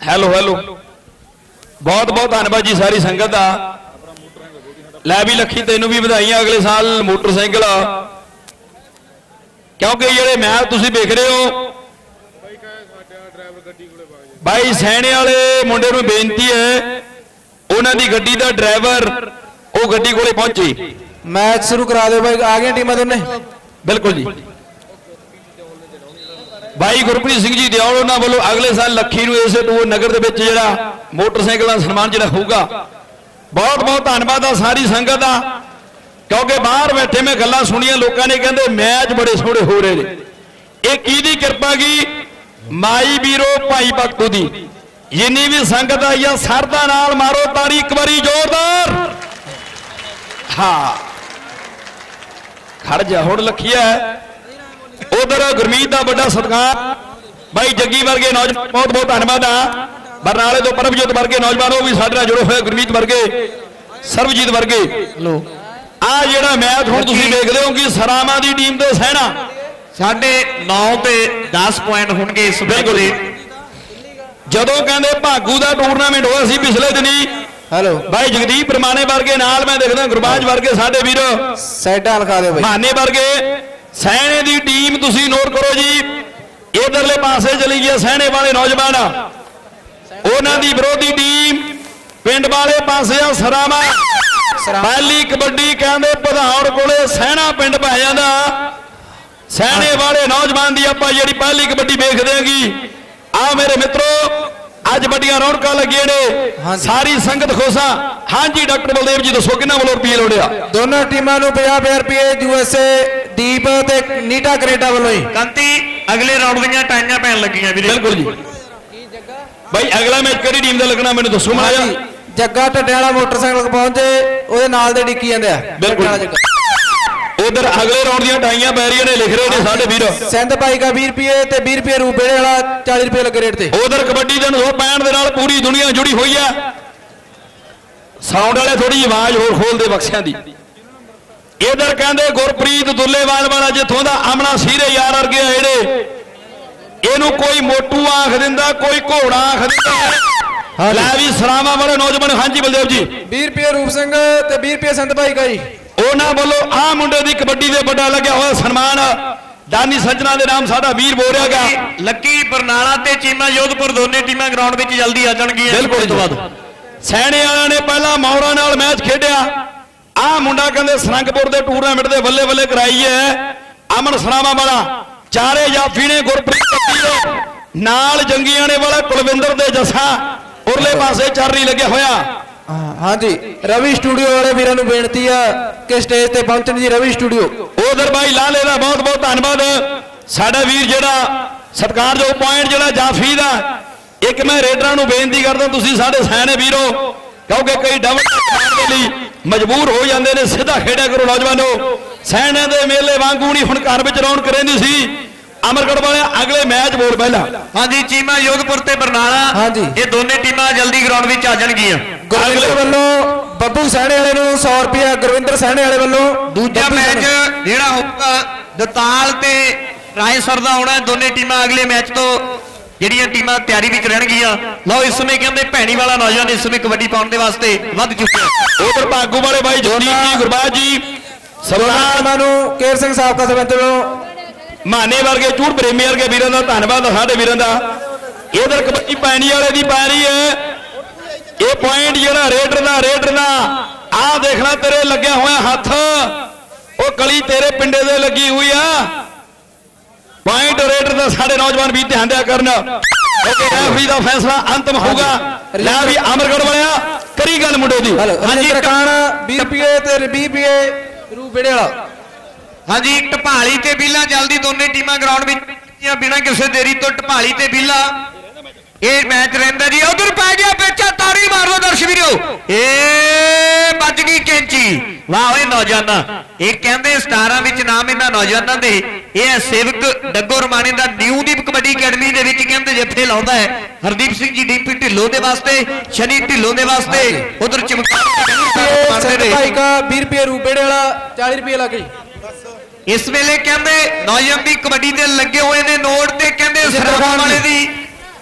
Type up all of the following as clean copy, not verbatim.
Hello hello बहुत बहुत धन्यवाद जी सारी संगत का। लै भी लखी तेनों भी बधाइयां अगले साल मोटरसाइकिल क्योंकि जेडे मैच तुसीं देख रहे हो भाई सैने वाले मुंडे नूं बेनती है उन्हां दी गड्डी दा ड्राइवर वो गड्डी कोले पहुंचे मैच शुरू करा दो भाई आ गई टीमां दोने बिल्कुल जी। भाई गुरप्रीत सिंह जी दियाल उन्होंने वालों अगले साल लखी इस टूर नगर के जो मोटरसाइकिल का सन्मान जो होगा बहुत बहुत धन्यवाद आ सारी संगत का क्योंकि बाहर बैठे मैं गल्लां सुनिया लोगों ने कहते मैच बड़े सोहने हो रहे हैं। ये की कृपा की माई बीरो भाई भगतू की जिन्नी भी संगत आई है सरदा नाल मारो तारी एक बारी जोरदार। हाँ खड़ जा हुण लखीआ उधर गुरमीत का बड़ा सत्कार भाई जग्गी वर्गे नौजवान बहुत बहुत धन्यवाद आ बरनाले तो परमजीत वर्गे नौजवान भी साडे जुड़े हुए गुरमीत वर्गे सर्वजीत वर्गे आ जिहड़ा मैच हुण तुसीं देखदे हो कि सरामा की टीम ते सहना 9.5 ते 10 पॉइंट होणगे इस बिल्कुल जदों कहंदे भागू का टूरनामेंट होया सी पिछले दिनी हेलो भाई जगदीप परमाने वर्गे नाल मैं देखदा गुरबाज वर्गे साडे वीर साइडां लिखा दे भाई माने वर्गे सहने की टीम तुसी नोट करो जी इधरले पासे चली गई सहने वाले नौजवान उन्हां दी विरोधी टीम पिंड वाले पासे आ सरामा पहली कबड्डी कहंदे प्रधान कोले सहना पिंड पै जांदा सहने वाले नौजवान दी आपां जिहड़ी पहली कबड्डी वेख देंगी आ मेरे मित्रों अज बड़ियां रौनकां लगियां ने सारी संगत खुश आ। हाँ जी डॉक्टर बलदेव जी दसो किन्ना वालों रुपये लोड़िया दोनों टीमां नूं 50 रुपये यूएसए दीप ते नीटा कनेडा वालों ही कंती अगले राउंड ਦੀਆਂ ਟਾਈਆਂ ਪੈਣ ਲੱਗੀਆਂ ਵੀਰੇ बिल्कुल जी। भाई अगला मैच किहड़ी टीम दा लगना मैनूं दसो माया जग्गा टड्डे वाला मोटरसाइकिल पहुंचे ओदे नाल दे डिक्की जांदे आ बिल्कुल उधर अगले राउंड ਦੀਆਂ ਟਾਈਆਂ पै रही ने लिख रहे ने साडे वीर सिंध भाई का 20 रुपये ते 20 रुपये रूपेड़े वाला 40 रुपये लगे रेट ते उधर कबड्डी दे 965 दे नाल पूरी दुनिया जुड़ी हुई है साउंड वाले थोड़ी आवाज होर खोल दे बक्सियां दी इधर कहते गुरप्रीत दुल्लेवाल वाला जिथों का अमना सीरे यार वर्गे जेड़े इनू कोई मोटू आख दिंदा कोई घोड़ा आख दिंदा लै भी सरामा वाले नौजवान। हाँ जी बलदेव जी 20 रुपये रूप सिंह ते 20 रुपये संत भाई का जी उन्होंने वालों आ मुंडे की कबड्डी से बड़ा लग्या हुआ सन्मान दानी सज्जना के नाम साडा वीर बोलिया गया लक्की बरनाला ते चीमा जोधपुर दोने टीमां ग्राउंड में जल्दी आ जाणगीआं। बिल्कुल तो बाद सैने वालों ने पहला मौरा नाल मैच खेडिया आ मुंडा कहते सरंगपुर के टूरनामेंट के बल्ले बल्ले कराई है अमन सरामा वाला चारे जाफी ने गुरप्रीत नाल जंगियां ने वाला कुलविंदर दे जसा उरले पासे चारी लगे होया। हाँ जी रवि स्टूडियो वाले वीरों को बेनती है कि स्टेज ते पहुंचने जी रवि स्टूडियो उधर भाई लाले का बहुत बहुत धन्यवाद साडा वीर जिहड़ा सत्कार जो पॉइंट जिहड़ा जाफी दा एक मैं रेडरां नूं बेनती करदा तुसीं साडे सैने वीरो क्योंकि कई डबल के लिए मजबूर हो जाते हैं सीधा खेड़ा करो नौजवानों सैने दे मेले वांगू नहीं हुण घर विच रौनक रहिंदी सी अमरगढ़ वाले अगले मैच बोल पहला। हाँ जी चीमा जोधपुर ते बरनाला हाँ जी ये दोने टीमां जल्दी ग्राउंड में आ जाणगीआं। अगले वालों बब्बू सहने वाले नूं 100 रुपया गुरविंदर सहने वाले वालों दूजा मैच जिहड़ा होगा दताल ते रायसर दा होना दोने टीमां अगले मैच तो ਜਿਹੜੀਆਂ ਟੀਮਾਂ ਤਿਆਰੀ ਵਿੱਚ ਰਹਿਣਗੀਆਂ। ਲਓ ਇਸ ਸਮੇਂ ਕਹਿੰਦੇ ਭੈਣੀ ਵਾਲਾ ਨੌਜਵਾਨ ਇਸ ਸਮੇਂ ਕਬੱਡੀ ਪਾਉਣ ਦੇ ਵਾਸਤੇ ਵੱਧ ਚੁੱਕਿਆ ਉਧਰ ਭਾਗੂ ਵਾਲੇ ਭਾਈ ਜੋਨੀਤ ਜੀ ਗੁਰਬਾਜ ਜੀ ਸਭਨਾਂ ਨੂੰ ਕੇਰ ਸਿੰਘ ਸਾਹਿਬ ਦਾ ਸਰਪੰਚ ਨੂੰ माने वर्गे चूड़ प्रेमी वर्गे वीरों का धन्यवाद साडे वीरों का। इधर कबड्डी पैनी वाले की पै रही है ये पॉइंट जो रेडर का आ देखना तेरे लगे हुए हाथ वो कली तेरे पिंडे दे लगी हुई है पॉइंट रेडर का साडे नौजवान भी ध्यान दिया करना रेफरी का फैसला अंतिम होगा। लै भी अमरगढ़ वाले करी गल मुंडे दी। हाँ जी 20 रुपये ते 20 रुपये रूपेड़े वाला। हाँ जी ढपाली ते बीला जल्दी दोने टीमां ग्राउंड में बिना किसी देरी तो ढपाली ते बीला ये मैच रहिंदा जी उधर पै गया बेचा ताड़ी मार लो दर्शक वीरो ए बच गई कैंची वाह ओए नौजवाना ये कहंदे 17 विच नाम इन्हां नौजवानां दे ये है सेवक डग्गो रमाणे दा न्यू दीप कबड्डी अकेडमी दे विच कहंदे जत्थे लाउंदा है हरदीप सिंह जी डीपी ढिल्लों दे वास्ते शनि ढिल्लों दे वास्ते उधर चमकार भाई का 20 रुपये रूपेड़े वाला 40 रुपये लगे। इस वेले कहंदे नौजवान दी कबड्डी दे लगे हुए ने नोट ते कहंदे सरकार वाले दी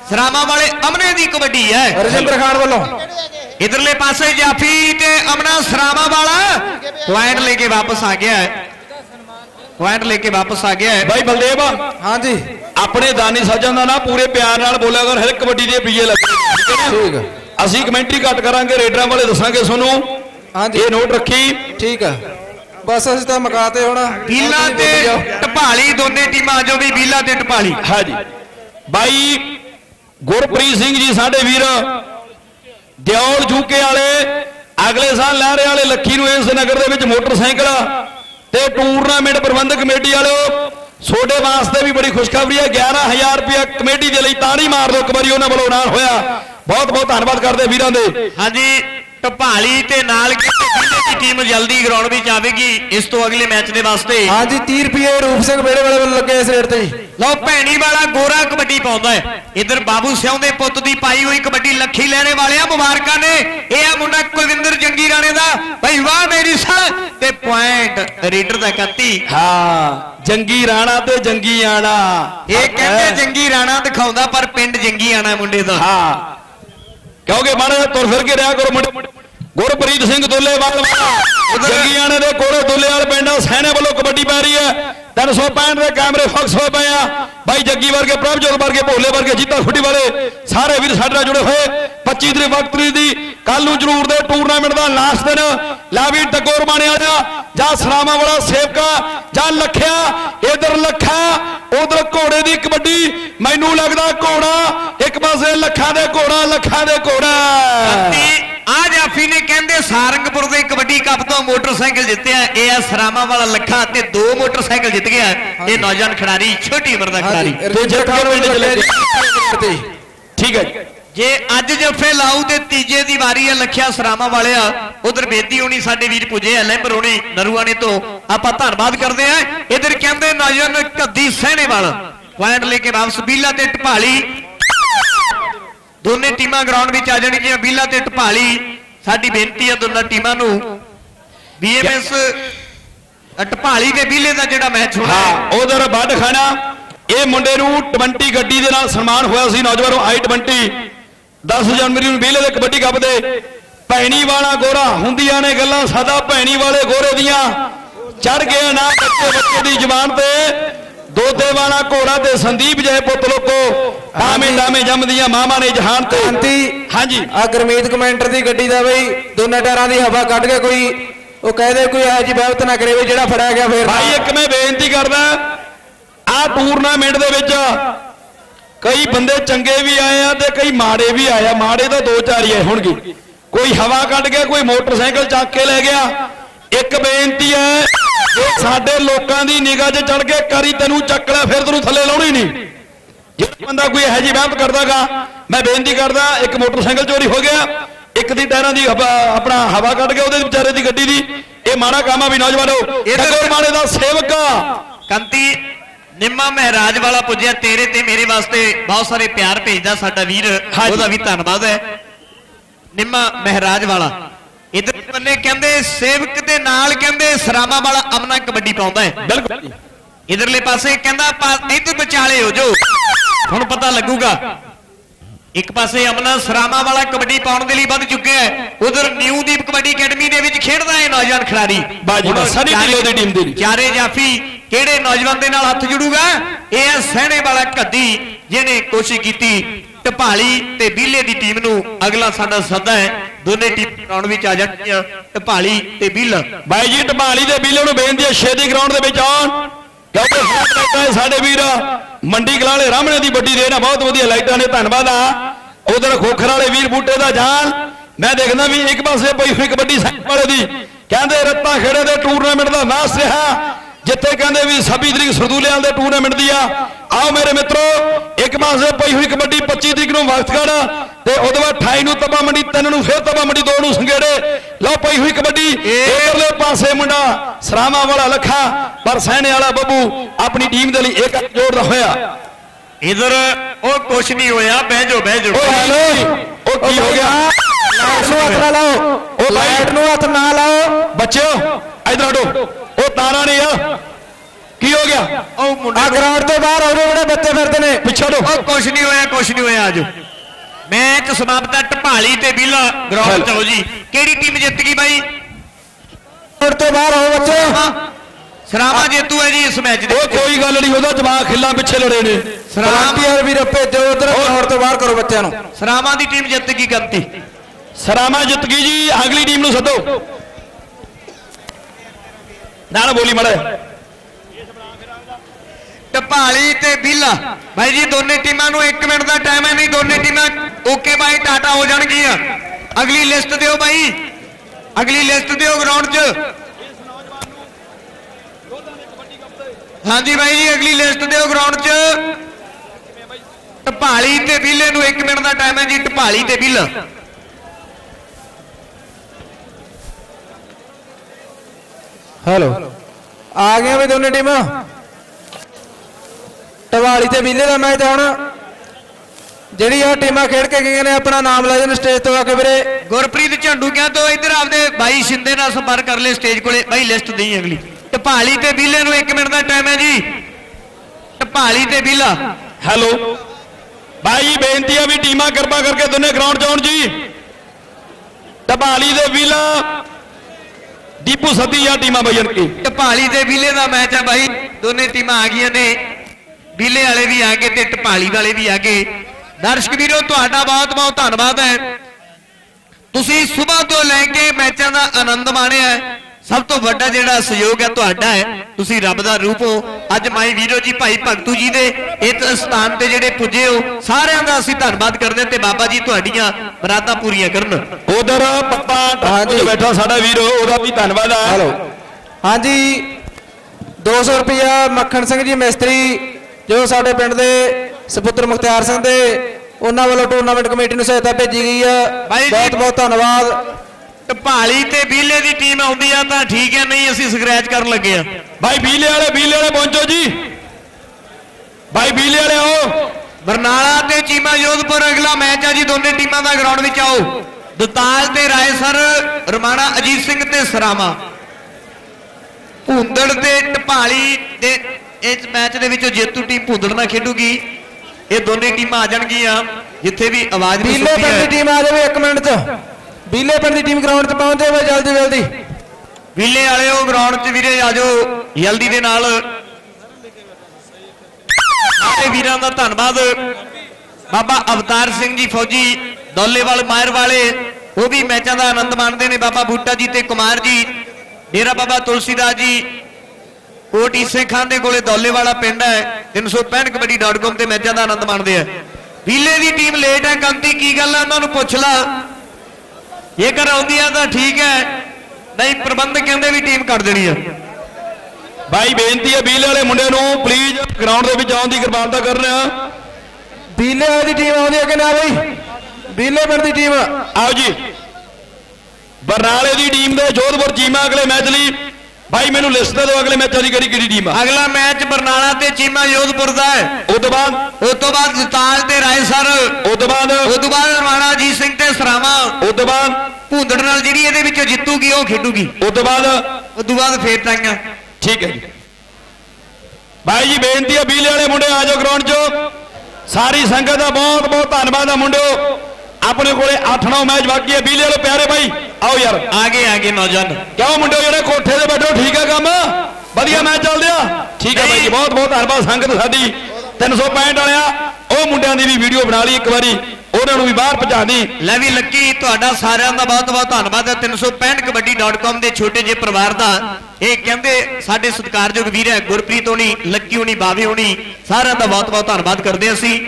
ਸਰਾਮਾ ਵਾਲੇ ਅਮਨੇ ਦੀ ਕਬੱਡੀ ਹੈ ਰਜਿੰਦਰ ਖਾਨ ਵੱਲੋਂ। इधरले पासे जाफी ते अमना सरामा वाला पॉइंट लेके वापस आ गया है, पॉइंट लेके वापस आ गया है भाई बलदेव। हाँ जी, अपने दानी सज्जन का ना पूरे प्यार नाल बोलिया कर, हर कबड्डी दे पीए लगे ठीक है। ਅਸੀਂ ਕਮੈਂਟਰੀ ਘੱਟ ਕਰਾਂਗੇ, ਰੇਡਰਾਂ ਵਾਲੇ ਦੱਸਾਂਗੇ ਤੁਹਾਨੂੰ। हाँ जी, ਇਹ ਨੋਟ ਰੱਖੀ ठीक है। बस ਅਸੀਂ ਤਾਂ ਮਕਾਤੇ ਹੁਣ बीला ते ढपाली दोने टीमां जो भी बीला ते ढपाली। हाँ जी भाई गुरप्रीत सिंह जी साडे वीर ਦਿਓਲ ਜੂਕੇ ਵਾਲੇ ਅਗਲੇ ਸਾਲ ਲਹਿਰੇ ਵਾਲੇ ਲੱਖੀ ਨੂੰ ਇਸ ਨਗਰ ਦੇ ਵਿੱਚ ਮੋਟਰਸਾਈਕਲ ਤੇ ਟੂਰਨਾਮੈਂਟ ਪ੍ਰਬੰਧਕ ਕਮੇਟੀ ਵਾਲਿਓ ਤੁਹਾਡੇ ਵਾਸਤੇ ਵੀ ਬੜੀ ਖੁਸ਼ਖਬਰੀ ਹੈ। 11000 ਰੁਪਏ ਕਮੇਟੀ ਦੇ ਲਈ ਤਾੜੀ ਮਾਰ ਦਿਓ, ਇੱਕ ਵਾਰੀ ਉਹਨਾਂ ਵੱਲੋਂ ਐਲਾਨ ਹੋਇਆ। ਬਹੁਤ ਬਹੁਤ ਧੰਨਵਾਦ ਕਰਦੇ ਵੀਰਾਂ ਦੇ। ਹਾਂਜੀ ਢਪਾਲੀ ਤੇ ਨਾਲ ਦੀ ਟੀਮ ਜਲਦੀ ਗਰਾਊਂਡ ਵਿੱਚ ਆਵੇਗੀ ਇਸ ਤੋਂ ਅਗਲੇ ਮੈਚ ਦੇ ਵਾਸਤੇ। हाँ जी, 30 रुपये रूप सिंह बेड़े वाले ਵੱਲੋਂ ਲੱਗੇ ਇਸ ਰੇਟ ਤੇ ਜੀ। ਲਓ ਭੈਣੀ ਵਾਲਾ ਗੋਰਾ ਕਬੱਡੀ ਪਾਉਂਦਾ ਹੈ। ਇਧਰ ਬਾਬੂ ਸਿਉਂ ਦੇ ਪੁੱਤ ਦੀ ਪਾਈ ਹੋਈ ਕਬੱਡੀ ਲੱਖੀ ਲੈਣੇ ਵਾਲਿਆ ਮੁਬਾਰਕਾਂ ਨੇ। ਇਹ ਆ ਮੁੰਡਾ ਕੁਲਵਿੰਦਰ ਜੰਗੀ ਰਾਣੇ ਦਾ ਭਾਈ, ਵਾਹ ਮੇਰੀ ਸਾਹ ਤੇ ਪੁਆਇੰਟ ਰੀਡਰ ਦਾ 31। ਹਾਂ ਜੰਗੀ ਰਾਣਾ ਤੇ ਜੰਗੀ ਆਣਾ, ਇਹ ਕਹਿੰਦੇ ਜੰਗੀ ਰਾਣਾ ਦਿਖਾਉਂਦਾ ਪਰ ਪਿੰਡ ਜੰਗੀ ਆਣਾ ਮੁੰਡੇ ਦਾ। ਹਾਂ ਕਿਉਂਕਿ ਮਾੜੇ ਤੁਰ ਫਿਰ ਕੇ ਰਿਹਾ ਕਰੋ ਮੁੰਡੇ। ਗੁਰਪ੍ਰੀਤ ਸਿੰਘ ਦੁੱਲੇਵਾਲ ਵਾਲਾ ਜੰਗੀ ਆਣੇ ਦੇ ਕੋਲੇ ਦੁੱਲੇਵਾਲ ਪਿੰਡ ਸੈਨੇ ਵੱਲੋਂ ਕਬੱਡੀ ਪੈ ਰਹੀ ਹੈ। 365 ਦੇ ਕੈਮਰੇ ਫੋਕਸ ਹੋਏ ਪਏ ਆ ਭਾਈ। ਜੱਗੀ ਵਰਗੇ, ਪ੍ਰਭਜੋਤ ਵਰਗੇ, ਭੋਲੇ ਵਰਗੇ, ਜੀਤਾ ਖੁੱਡੀ ਵਾਲੇ ਸਾਰੇ ਵੀਰ ਸਾਡੇ ਨਾਲ ਜੁੜੇ ਹੋਏ। 25 ਤਰੀਕ ਵਕਤ ਦੀ ਕੱਲ ਨੂੰ ਜ਼ਰੂਰ ਦੇ ਟੂਰਨਾਮੈਂਟ ਦਾ ਲਾਸਟ ਦਿਨ ਲਾਵੀ ਟਕੋਰ ਮਾਣੇ ਵਾਲਾ ਜਾਂ ਸਰਾਮਾ ਵਾਲਾ ਸੇਵਕਾ ਜਾਂ ਲੱਖਿਆ, ਇਧਰ ਲੱਖਾ ਉਧਰ ਘੋੜੇ ਦੀ ਕਬੱਡੀ। ਮੈਨੂੰ ਲੱਗਦਾ ਘੋੜਾ ਇੱਕ ਪਾਸੇ ਲੱਖਾਂ ਦੇ ਘੋੜਾ, ਲੱਖਾਂ ਦੇ ਘੋੜਾ। ਆ ਜਾਫੀ ਨੇ ਕਹਿੰਦੇ ਸਾਰੰਗਪੁਰ ਦੇ ਕਬੱਡੀ ਕੱਪ ਤੋਂ ਮੋਟਰਸਾਈਕਲ ਜਿੱਤਿਆ। ਇਹ ਆ ਸਰਾਮਾ ਵਾਲਾ ਲੱਖਾ ਤੇ 2 ਮੋਟਰਸਾਈਕਲ ਜਿੱਤ ਗਿਆ ਇਹ ਨੌਜਵਾਨ ਖਿਡਾਰੀ, ਛੋਟੀ ਉਮਰ ਦਾ ਖਿਡਾਰੀ। ਠੀਕ ਹੈ ਜੇ ਅੱਜ ਜੱਫੇ ਲਾਊ ਤੇ ਤੀਜੇ ਦੀ ਵਾਰੀ ਆ ਲੱਖਿਆ ਸਰਾਮਾ ਵਾਲਿਆ। ਉਧਰ ਬੇਦੀ ਹੋਣੀ ਸਾਡੇ ਵੀਰ ਪੁੱਜੇ ਆ ਲੈਂਬਰ ਹੋਣੀ ਨਰੂਆਣੇ ਤੋਂ, ਆਪਾਂ ਧੰਨਵਾਦ ਕਰਦੇ ਆ। ਇਧਰ ਕਹਿੰਦੇ ਨੌਜਵਾਨ ਕੱਦੀ ਸਹਿਣੇ ਵਾਲਾ ਪੁਆਇੰਟ ਲੈ ਕੇ ਵਾਪਸ। ਬੀਲਾ ਤੇ ਢਪਾਲੀ ਦੋਨੇ ਟੀਮਾਂ ਗਰਾਊਂਡ ਵਿੱਚ ਆ ਜਾਣਗੀਆਂ। ਬੀਲਾ ਤੇ ਢਪਾਲੀ ਸਾਡੀ ਬੇਨਤੀ ਆ ਦੋਨਾਂ ਟੀਮਾਂ ਨੂੰ ਬੀਐਮਐਸ ਢਪਾਲੀ ਤੇ ਬੀਲੇ ਦਾ ਜਿਹੜਾ ਮੈਚ ਹੋਣਾ ਹੈ ਉਧਰ ਵੱਡ ਖਾਣਾ। ਇਹ ਮੁੰਡੇ ਨੂੰ 20 ਗੱਡੀ ਦੇ ਨਾਲ ਸਨਮਾਨ ਹੋਇਆ ਸੀ ਨੌਜਵਾਨੋਂ I-20 10 ਜਨਵਰੀ ਨੂੰ ਬੀਲੇ ਦੇ ਕਬੱਡੀ ਕੱਪ ਦੇ। ਭੈਣੀ ਵਾਲਾ ਗੋਰਾ ਹੁੰਦੀਆਂ ਨੇ ਗੱਲਾਂ ਸਦਾ ਭੈਣੀ ਵਾਲੇ ਗੋਰੇ ਦੀਆਂ, ਚੜ ਗਏ ਨਾ ਬੱਚੇ ਦੀ ਜ਼ਬਾਨ ਤੇ। ਦੋਦੇ ਵਾਲਾ ਘੋੜਾ ਤੇ ਸੰਦੀਪ ਜੈ ਪੁੱਤ ਲੋਕੋ ਡਾਮੇ ਡਾਮੇ ਜੰਮਦੀਆਂ ਮਾਵਾਂ ਨੇ ਜਹਾਨ ਤੇ। ਹਾਂਜੀ ਆ ਗੁਰਮੀਤ ਕਮੈਂਟਰ ਦੀ ਗੱਡੀ ਦਾ ਬਈ ਦੋਨਾਂ ਟਾਇਰਾਂ ਦੀ ਹਵਾ ਕੱਢ ਕੇ ਕੋਈ ਉਹ ਕਹਦੇ ਕੋਈ ਇਹੋ ਜਿਹੀ ਬਹਿਬਤ ਨਾ ਕਰੇ ਵੀ ਜਿਹੜਾ ਫੜਿਆ ਗਿਆ ਫੇਰ। ਭਾਈ ਇੱਕ ਮੈਂ ਬੇਨਤੀ ਕਰਦਾ, ਆ ਟੂਰਨਾਮੈਂਟ ਦੇ ਵਿੱਚ ਕਈ ਬੰਦੇ ਚੰਗੇ ਵੀ ਆਏ ਆ ਤੇ ਕਈ ਮਾੜੇ ਵੀ ਆਏ ਆ। ਮਾੜੇ ਤਾਂ 2-4 ਹੀ ਆਏ ਹੋਣਗੇ। ਕੋਈ ਹਵਾ ਕੱਢ ਕੇ, ਕੋਈ ਮੋਟਰਸਾਈਕਲ ਚੱਕ ਕੇ ਲੈ ਗਿਆ। ਇੱਕ ਬੇਨਤੀ ਹੈ, ਜੇ ਸਾਡੇ ਲੋਕਾਂ ਦੀ ਨਿਗਾਹ 'ਚ ਚੜ ਕੇ ਕਰੀ ਤੈਨੂੰ ਚੱਕ ਲਿਆ ਫਿਰ ਤੈਨੂੰ ਥੱਲੇ ਲਾਉਣੀ ਨਹੀਂ। ਜੇ ਬੰਦਾ ਕੋਈ ਇਹੋ ਜਿਹੀ ਵਹਿਮ ਕਰਦਾਗਾ, ਮੈਂ ਬੇਨਤੀ ਕਰਦਾ, ਇੱਕ ਮੋਟਰਸਾਈਕਲ ਚੋਰੀ ਹੋ ਗਿਆ, ਇੱਕ ਦੀ ਟਾਇਰਾਂ ਦੀ ਆਪਣਾ ਹਵਾ ਕੱਢ ਕੇ ਉਹਦੇ ਵਿਚਾਰੇ ਦੀ ਗੱਡੀ ਦੀ। ਇਹ ਮਾੜਾ ਕੰਮ ਆ ਵੀ ਨੌਜਵਾਨੋ। ਇਹ ਮਾੜੇ ਦਾ ਸੇਵਕ ਕੰਤੀ ਨਿੰਮਾ ਮਹਿਰਾਜ ਵਾਲਾ ਪੁੱਜਿਆ ਤੇਰੇ ਤੇ ਮੇਰੇ ਵਾਸਤੇ ਬਹੁਤ ਸਾਰੇ ਪਿਆਰ ਭੇਜਦਾ ਸਾਡਾ ਵੀਰ, ਉਹਦਾ ਵੀ ਧੰਨਵਾਦ ਹੈ ਨਿੰਮਾ ਮਹਿਰਾਜ ਵਾਲਾ। ਇਧਰ ਬੰਨੇ ਕਹਿੰਦੇ ਸੇਵਕ ਦੇ ਨਾਲ ਕਹਿੰਦੇ ਸਰਾਮਾ ਵਾਲਾ ਅਮਨਾ ਕਬੱਡੀ ਪਾਉਂਦਾ ਹੈ। ਬਿਲਕੁਲ ਇਧਰਲੇ ਪਾਸੇ ਕਹਿੰਦਾ ਇੱਧਰ ਵਿਚਾਲੇ ਹੋ ਜੋ ਹੁਣ ਪਤਾ ਲੱਗੂਗਾ। ਇੱਕ ਪਾਸੇ ਅਮਨਾ ਸਰਾਮਾ ਵਾਲਾ ਕਬੱਡੀ ਪਾਉਣ ਦੇ ਲਈ ਵੱਧ ਚੁੱਕਿਆ ਹੈ। ਉਧਰ ਨਿਊ ਦੀਪ ਕਬੱਡੀ ਅਕੈਡਮੀ ਦੇ ਵਿੱਚ ਖੇਡਦਾ ਹੈ ਨੌਜਵਾਨ ਖਿਡਾਰੀ ਬਾਜੀ ਸਨੀ ਢਿੱਲੋਂ ਦੀ ਟੀਮ ਦੀ। ਚਾਰੇ ਜਾਫੀ ਕਿਹੜੇ ਨੌਜਵਾਨ ਦੇ ਨਾਲ ਹੱਥ ਜੁੜੂਗਾ? ਇਹ ਹੈ ਸਹਿਣੇ ਵਾਲਾ ਕੱਦੀ ਜਿਹਨੇ ਕੋਸ਼ਿਸ਼ ਕੀਤੀ ਢਪਾਲੀ ਤੇ ਬੀਲੇ ਦੀ ਟੀਮ ਨੂੰ। ਅਗਲਾ ਸਾਡਾ ਸੱਦਾ ਹੈ ਦੋਨੇ ਟੀਮ ਗਰਾਊਂਡ ਵਿੱਚ ਆ ਜਾਣਗੀਆਂ ਢਪਾਲੀ ਤੇ ਬੀਲਾ। ਬਾਈ ਜੀ ਢਪਾਲੀ ਤੇ ਬੀਲੇ ਨੂੰ ਬੇਨਤੀ ਹੈ ਛੇਤੀ ਗਰਾਊਂਡ ਦੇ ਵਿੱਚ ਆਉਣ ਕਿਉਂਕਿ ਸਾਡੇ ਵੀਰ ਮੰਡੀ ਕਲਾਂ ਵਾਲੇ ਰਾਮਣੇ ਦੀ ਵੱਡੀ ਦੇਣ ਆ। ਬਹੁਤ ਵਧੀਆ ਲਾਈਟਾਂ ਨੇ, ਧੰਨਵਾਦ ਆ। ਉਧਰ ਖੋਖਰ ਵਾਲੇ ਵੀਰ ਬੂਟੇ ਦਾ ਜਾਨ ਮੈਂ ਦੇਖਦਾ ਵੀ ਇੱਕ ਪਾਸੇ ਪਈ ਹੋਈ ਕਬੱਡੀ ਸਾਈਡ ਵਾਲੇ ਦੀ ਕਹਿੰਦੇ ਰੱਤਾ ਖੇੜੇ ਦੇ ਟੂਰਨਾਮੈਂਟ ਦਾ ਮੈਚ ਰਿਹਾ ਜਿੱਥੇ ਕਹਿੰਦੇ ਵੀ 26 ਤਰੀਕ ਸਰਦੂਲਿਆਂ ਦੇ ਟੂਰਨਾਮੈਂਟ ਦੀ ਆ। ਆਓ ਮੇਰੇ ਮਿੱਤਰੋ, ਇੱਕ ਪਾਸੇ ਪਈ ਹੋਈ ਕਬੱਡੀ 25 ਤਰੀਕ ਨੂੰ ਵਕਤਗੜ ਤੇ ਉਹਦੇ ਬਾਅਦ 28 ਨੂੰ ਤਬਾ ਮੰਡੀ, 3 ਨੂੰ ਫਿਰ ਤਬਾ ਮੰਡੀ, 2 ਨੂੰ ਸੰਗੇੜੇ। ਲਓ ਪਈ ਹੋਈ ਕਬੱਡੀ ਇਧਰਲੇ ਪਾਸੇ ਮੁੰਡਾ ਸਰਾਮਾ ਵਾਲਾ ਲੱਖਾ ਪਰ ਸਹਿਣੇ ਵਾਲਾ ਬੱਬੂ ਆਪਣੀ ਟੀਮ ਦੇ ਲਈ ਇੱਕ ਜੋੜਦਾ ਹੋਇਆ। ਇਧਰ ਉਹ ਕੁਛ ਨਹੀਂ ਹੋਇਆ, ਬਹਿ ਜਾਓ ਬਹਿ ਜਾਓ। ਉਹ ਕੀ ਹੋ ਗਿਆ? ਲਾਈਟ ਨੂੰ ਹੱਥ ਨਾ ਲਾਓ, ਉਹ ਲਾਈਟ ਨੂੰ ਹੱਥ ਨਾ ਲਾਓ ਬੱਚਿਓ। ਇਧਰ ਹਟੋ, ਉਹ ਤਾਰਾਂ ਨੇ ਆ ਕੀ ਹੋ ਗਿਆ? ਉਹ ਮੁੰਡੇ ਆ ਗਰਾਊਂਡ ਤੋਂ ਬਾਹਰ ਹੋ ਜਾਓ ਜਿਹੜੇ ਬੱਚੇ ਫਿਰਦੇ ਨੇ ਪਿੱਛੇ ਹਟੋ। ਉਹ ਕੁਛ ਨਹੀਂ ਹੋਇਆ, ਕੁਛ ਨਹੀਂ ਹੋਇਆ। ਆਜੋ ਮੈਚ ਸਮਾਪਤ ਹੈ। ਢਪਾਲੀ ਤੇ ਬਿੱਲਾ ਗਰਾਊਂਡ ਚਲੋ ਜੀ। ਕਿਹੜੀ ਟੀਮ ਜਿੱਤ ਗਈ ਬਾਈ? ਗਰਾਊਂਡ ਤੋਂ ਬਾਹਰ ਹੋ ਬੱਚੇ। ਸਰਾਮਾ ਜੇਤੂ ਹੈ ਜੀ ਇਸ ਮੈਚ ਦੇ। ਉਹ ਕੋਈ ਗੱਲ ਨਹੀਂ, ਉਹਦਾ ਜਵਾਕ ਖਿੱਲਾਂ ਪਿੱਛੇ ਲੜੇ ਨੇ। ਵਲੰਟੀਅਰ ਵੀ ਭੇਜੋ ਉਧਰ, ਗਰਾਊਂਡ ਤੋਂ ਬਾਹਰ ਕਰੋ ਬੱਚਿਆਂ ਨੂੰ। ਸਰਾਮਾ ਦੀ ਟੀਮ ਜਿੱਤ ਗਈ ਗੰਤੀ। ਸਰਾਮਾ ਜਿੱਤ ਗਈ ਜੀ। ਅਗਲੀ ਟੀਮ ਨੂੰ ਸੱਦੋ। ਨਾਲ ਬੋਲੀ ਮੜੇ। ਢਪਾਲੀ ਤੇ ਬਿੱਲਾ ਭਾਈ ਜੀ ਦੋਨੇ ਟੀਮਾਂ ਨੂੰ 1 ਮਿੰਟ ਦਾ ਟਾਈਮ ਹੈ। ਨਹੀਂ ਦੋਨੇ ਟੀਮਾਂ ਓਕੇ ਬਾਈ ਟਾਟਾ ਹੋ ਜਾਣਗੀਆਂ। ਅਗਲੀ ਲਿਸਟ ਦਿਓ ਬਾਈ, ਅਗਲੀ ਲਿਸਟ ਦਿਓ ਗਰਾਊਂਡ 'ਚ। ਹਾਂਜੀ ਬਾਈ ਜੀ ਅਗਲੀ ਲਿਸਟ ਦਿਓ ਗਰਾਊਂਡ 'ਚ। ਢਪਾਲੀ ਤੇ ਬਿੱਲੇ ਨੂੰ 1 ਮਿੰਟ ਦਾ ਟਾਈਮ ਹੈ ਜੀ। ਢਪਾਲੀ ਤੇ ਬਿੱਲਾ। ਹੈਲੋ ਆ ਗਏ ਵੀ ਦੋਨੇ ਟੀਮਾਂ। ਢਵਾਲੀ ਤੇ ਬਿੱਲੇ ਦਾ ਮੈਚ ਹੁਣ ਜਿਹੜੀ ਆ ਟੀਮਾਂ ਖੇਡ ਕੇ ਗਈਆਂ ਨੇ ਆਪਣਾ ਨਾਮ ਲੈ ਜਾਣ ਸਟੇਜ ਤੋਂ ਆ ਕੇ ਵੀਰੇ। ਗੁਰਪ੍ਰੀਤ ਝੰਡੂਕਿਆਂ ਤੋਂ ਇੱਧਰ ਆਪਦੇ ਬਾਈ ਸ਼ਿੰਦੇ ਨਾਲ ਸੰਪਰਕ ਕਰ ਲੈ ਸਟੇਜ ਕੋਲੇ। ਬਾਈ ਲਿਸਟ ਦੇਈ ਅਗਲੀ। ਢਪਾਲੀ ਤੇ ਬਿੱਲੇ ਨੂੰ 1 ਮਿੰਟ ਦਾ ਟਾਈਮ ਹੈ ਜੀ। ਢਪਾਲੀ ਤੇ ਬਿੱਲਾ। ਹੈਲੋ ਬਾਈ ਬੇਨਤੀ ਆ ਵੀ ਟੀਮਾਂ ਕਿਰਪਾ ਕਰਕੇ ਦੋਨੇ ਗਰਾਊਂਡ 'ਚ ਆਉਣ ਜੀ। ਢਪਾਲੀ ਦੇ ਬਿੱਲਾ ਦੀਪੂ ਸੱਦੀ ਆ ਟੀਮਾਂ ਬਜਣ ਕੀ। ਢਪਾਲੀ ਤੇ ਬਿੱਲੇ ਦਾ ਮੈਚ ਆ ਬਾਈ। ਦੋਨੇ ਟੀਮਾਂ ਆ ਗਈਆਂ ਨੇ। ਬਿੱਲੇ ਵਾਲੇ ਵੀ ਆ ਗਏ ਤੇ ਢਪਾਲੀ ਵਾਲੇ ਵੀ ਆ ਗਏ। ਦਰਸ਼ਕ ਵੀਰੋ ਤੁਹਾਡਾ ਬਹੁਤ ਬਹੁਤ ਧੰਨਵਾਦ ਹੈ। ਤੁਸੀਂ ਸਵੇਰ ਤੋਂ ਲੈ ਕੇ ਮੈਚਾਂ ਦਾ ਆਨੰਦ ਮਾਣਿਆ। ਸਭ ਤੋਂ ਵੱਡਾ ਜਿਹੜਾ ਸਹਿਯੋਗ ਹੈ ਤੁਹਾਡਾ ਹੈ। ਤੁਸੀਂ ਰੱਬ ਦਾ ਰੂਪ ਹੋ। ਅੱਜ ਮਾਈ ਵੀਰੋ ਜੀ ਭਾਈ ਭਗਤੂ ਜੀ ਦੇ ਇਸ ਸਥਾਨ ਤੇ ਜਿਹੜੇ ਪੁੱਜੇ ਹੋ ਸਾਰਿਆਂ ਦਾ ਅਸੀਂ ਧੰਨਵਾਦ ਕਰਦੇ ਤੇ ਬਾਬਾ ਜੀ ਤੁਹਾਡੀਆਂ ਮੁਰਾਦਾਂ ਪੂਰੀਆਂ ਕਰਨ। ਉਧਰ ਪੱਪਾ ਹਾਂਜੀ ਬੈਠਾ ਸਾਡਾ ਵੀਰ, ਉਹਦਾ ਵੀ ਧੰਨਵਾਦ ਹੈ। ਹੈਲੋ ਹਾਂਜੀ 200 ਰੁਪਇਆ ਮੱਖਣ ਸਿੰਘ ਜੀ ਮਿਸਤਰੀ ਜੋ ਸਾਡੇ ਪਿੰਡ ਦੇ ਸਪੁੱਤਰ ਮੁਖਤਿਆਰ ਸਿੰਘ ਦੇ ਉਹਨਾਂ ਵੱਲੋਂ ਟੂਰਨਾਮੈਂਟ ਕਮੇਟੀ ਨੂੰ ਸਹਾਇਤਾ ਭੇਜੀ ਗਈ ਆ। ਬਹੁਤ ਬਹੁਤ ਧੰਨਵਾਦ। ਢਪਾਲੀ ਤੇ ਬਿੱਲੇ ਦੀ ਟੀਮ ਆਉਂਦੀ ਆ ਤਾਂ ਠੀਕ ਹੈ, ਨਹੀਂ ਅਸੀਂ ਸਕ੍ਰੈਚ ਕਰਨ ਲੱਗੇ ਆ। ਭਾਈ ਬਿੱਲੇ ਵਾਲੇ ਪਹੁੰਚੋ ਜੀ। ਭਾਈ ਬਿੱਲੇ ਵਾਲੇ ਆਓ। ਬਰਨਾਲਾ ਤੇ ਚੀਮਾ ਯੋਧਪੁਰ ਅਗਲਾ ਮੈਚ ਆ ਜੀ। ਦੋਨੇ ਟੀਮਾਂ ਦਾ ਗਰਾਊਂਡ ਵਿੱਚ ਆਓ। ਦਤਾਲ ਤੇ ਰਾਏਸਰ, ਰਮਾਣਾ ਅਜੀਤ ਸਿੰਘ ਤੇ ਸਰਾਮਾ। ਭੁੰਦੜ ਤੇ ਢਪਾਲੀ ਦੇ ਇਸ ਮੈਚ ਦੇ ਵਿੱਚੋਂ ਜੇਤੂ ਟੀਮ ਭੁੰਦੜ ਨਾਲ ਖੇਡੂਗੀ। ਇਹ ਦੋਨੇ ਟੀਮਾਂ ਆ ਜਾਣਗੀਆਂ ਜਿੱਥੇ ਵੀ ਆਵਾਜ਼ ਨਹੀਂ ਸੁਣਦੀ ਹੈ। ਟੀਮ ਆ ਜਾਵੇ 1 ਮਿੰਟ 'ਚ। ਬਿੱਲੇ ਪਿੰਡ ਦੀ ਟੀਮ ਗਰਾਊਂਡ 'ਚ ਪਹੁੰਚ ਜਾਵੇ ਜਲਦੀ ਜਲਦੀ। ਬਿੱਲੇ ਵਾਲਿਓ ਗਰਾਊਂਡ 'ਚ ਵੀਰੇ ਆ ਜਾਓ ਜਲਦੀ ਦੇ ਨਾਲ। ਸਾਰੇ ਵੀਰਾਂ ਦਾ ਧੰਨਵਾਦ। ਬਾਬਾ ਅਵਤਾਰ ਸਿੰਘ ਜੀ ਫੌਜੀ ਦੌਲੇਵਾਲ ਮਾਇਰ ਵਾਲੇ ਉਹ ਵੀ ਮੈਚਾਂ ਦਾ ਆਨੰਦ ਮਾਣਦੇ ਨੇ। ਬਾਬਾ ਬੂਟਾ ਜੀ ਤੇ ਕੁਮਾਰ ਜੀ ਡੇਰਾ ਬਾਬਾ ਤੁਲਸੀਦਾਸ ਜੀ ਕੋਟ ਈਸੇ ਖਾਨ ਦੇ ਕੋਲੇ ਦੌਲੇਵਾਲਾ ਪਿੰਡ ਹੈ। 365kabaddi.com ਤੇ ਮੈਚਾਂ ਦਾ ਆਨੰਦ ਮਾਣਦੇ ਆ। ਬਿੱਲੇ ਦੀ ਟੀਮ ਲੇਟ ਹੈ ਕੰਤੀ ਕੀ ਗੱਲ ਹੈ ਉਹਨਾਂ ਨੂੰ ਪੁੱਛ ਲਾ। ਜੇਕਰ ਆਉਂਦੀ ਆ ਤਾਂ ਠੀਕ ਹੈ, ਨਹੀਂ ਪ੍ਰਬੰਧਕ ਕਹਿੰਦੇ ਵੀ ਟੀਮ ਕੱਢ ਦੇਣੀ ਆ। ਭਾਈ ਬੇਨਤੀ ਹੈ ਬਿੱਲੇ ਵਾਲੇ ਮੁੰਡੇ ਨੂੰ ਪਲੀਜ਼ ਗਰਾਊਂਡ ਦੇ ਵਿੱਚ ਆਉਣ ਦੀ ਕਿਰਪਾਲਤਾ ਕਰਨਾ। ਬਿੱਲੇ ਵਾਲੀ ਦੀ ਟੀਮ ਆਉਂਦੀ ਹੈ ਕਿ ਨਾ ਬਈ? ਬਿੱਲੇ ਪਿੰਡ ਦੀ ਟੀਮ ਆਓ ਜੀ। ਬਰਨਾਲੇ ਦੀ ਟੀਮ ਦੇ ਜੋਧਪੁਰ ਚੀਮਾ ਅਗਲੇ ਮੈਚ ਲਈ ਭਾਈ ਮੈਨੂੰ ਲਿਸਟ ਦੇ ਦਿਓ। ਅਗਲੇ ਮੈਚਾਂ ਦੀ ਕਿਹੜੀ ਟੀਮ ਆ? ਅਗਲਾ ਮੈਚ ਬਰਨਾਲਾ ਤੇ ਚੀਮਾ ਯੋਧਪੁਰ ਦਾ ਹੈ। ਉਸ ਤੋਂ ਬਾਅਦ ਜਤਾਲ ਤੇ ਰਾਏਸਰ। ਉਸ ਤੋਂ ਬਾਅਦ ਰਮਾਣਾ ਅਜੀਤ ਸਿੰਘ ਤੇ ਸਰਾਵਾ। ਉਸ ਤੋਂ ਬਾਅਦ ਭੁੰਦੜ ਨਾਲ ਜਿਹੜੀ ਇਹਦੇ ਵਿੱਚੋਂ ਜਿੱਤੂਗੀ ਉਹ ਖੇਡੂਗੀ। ਉਸ ਤੋਂ ਬਾਅਦ ਫੇਰ ਤਾਈਆਂ। ਠੀਕ ਹੈ ਜੀ। ਭਾਈ ਜੀ ਬੇਨਤੀ ਹੈ ਬਿੱਲੇ ਵਾਲੇ ਮੁੰਡੇ ਆ ਜਾਓ ਗਰਾਊਂਡ 'ਚ। ਸਾਰੀ ਸੰਗਤ ਦਾ ਬਹੁਤ ਬਹੁਤ ਧੰਨਵਾਦ ਆ ਮੁੰਡਿਓ। ਆਪਣੇ ਕੋਲੇ 8-9 ਮੈਚ ਬਾਕੀ ਹੈ। ਬਿੱਲੇ ਵਾਲੇ ਪਿਆਰੇ ਭਾਈ ਆਓ ਯਾਰ। ਆਗੇ ਨੌਜਵਾਨ ਕਿਉਂ ਮੁੰਡਿਓ ਜਿਹੜੇ ਕੋਠੇ ਤੇ ਬੈਠੋ ਠੀਕ ਆ ਕੰਮ ਵਧੀਆ ਮੈਚ ਚੱਲਦੇ ਆ। ਠੀਕ ਹੈ ਭਾਈ ਜੀ ਬਹੁਤ ਬਹੁਤ ਧੰਨਵਾਦ ਸੰਗਤ ਸਾਡੀ 365 ਵਾਲਿਆ। ਉਹ ਮੁੰਡਿਆਂ ਦੀ ਵੀ ਵੀਡੀਓ ਬਣਾ ਲਈ ਇੱਕ ਵਾਰੀ, ਉਹਨਾਂ ਨੂੰ ਵੀ ਬਾਹਰ ਪਹੁੰਚਾ ਦੀ। ਲੈ ਵੀ ਲੱਕੀ ਤੁਹਾਡਾ ਸਾਰਿਆਂ ਦਾ ਬਹੁਤ ਬਹੁਤ ਧੰਨਵਾਦ ਹੈ 365kabaddi.com ਦੇ ਛੋਟੇ ਜਿਹੇ ਪਰਿਵਾਰ ਦਾ। ਇਹ ਕਹਿੰਦੇ ਸਾਡੇ ਸਤਿਕਾਰਯੋਗ ਵੀਰ ਹੈ ਗੁਰਪ੍ਰੀਤ ਹੋਣੀ, ਲੱਕੀ ਹੋਣੀ, ਬਾਵੇ ਹੋਣੀ, ਸਾਰਿਆਂ ਦਾ ਬਹੁਤ ਬਹੁਤ ਧੰਨਵਾਦ ਕਰਦੇ ਅਸੀਂ।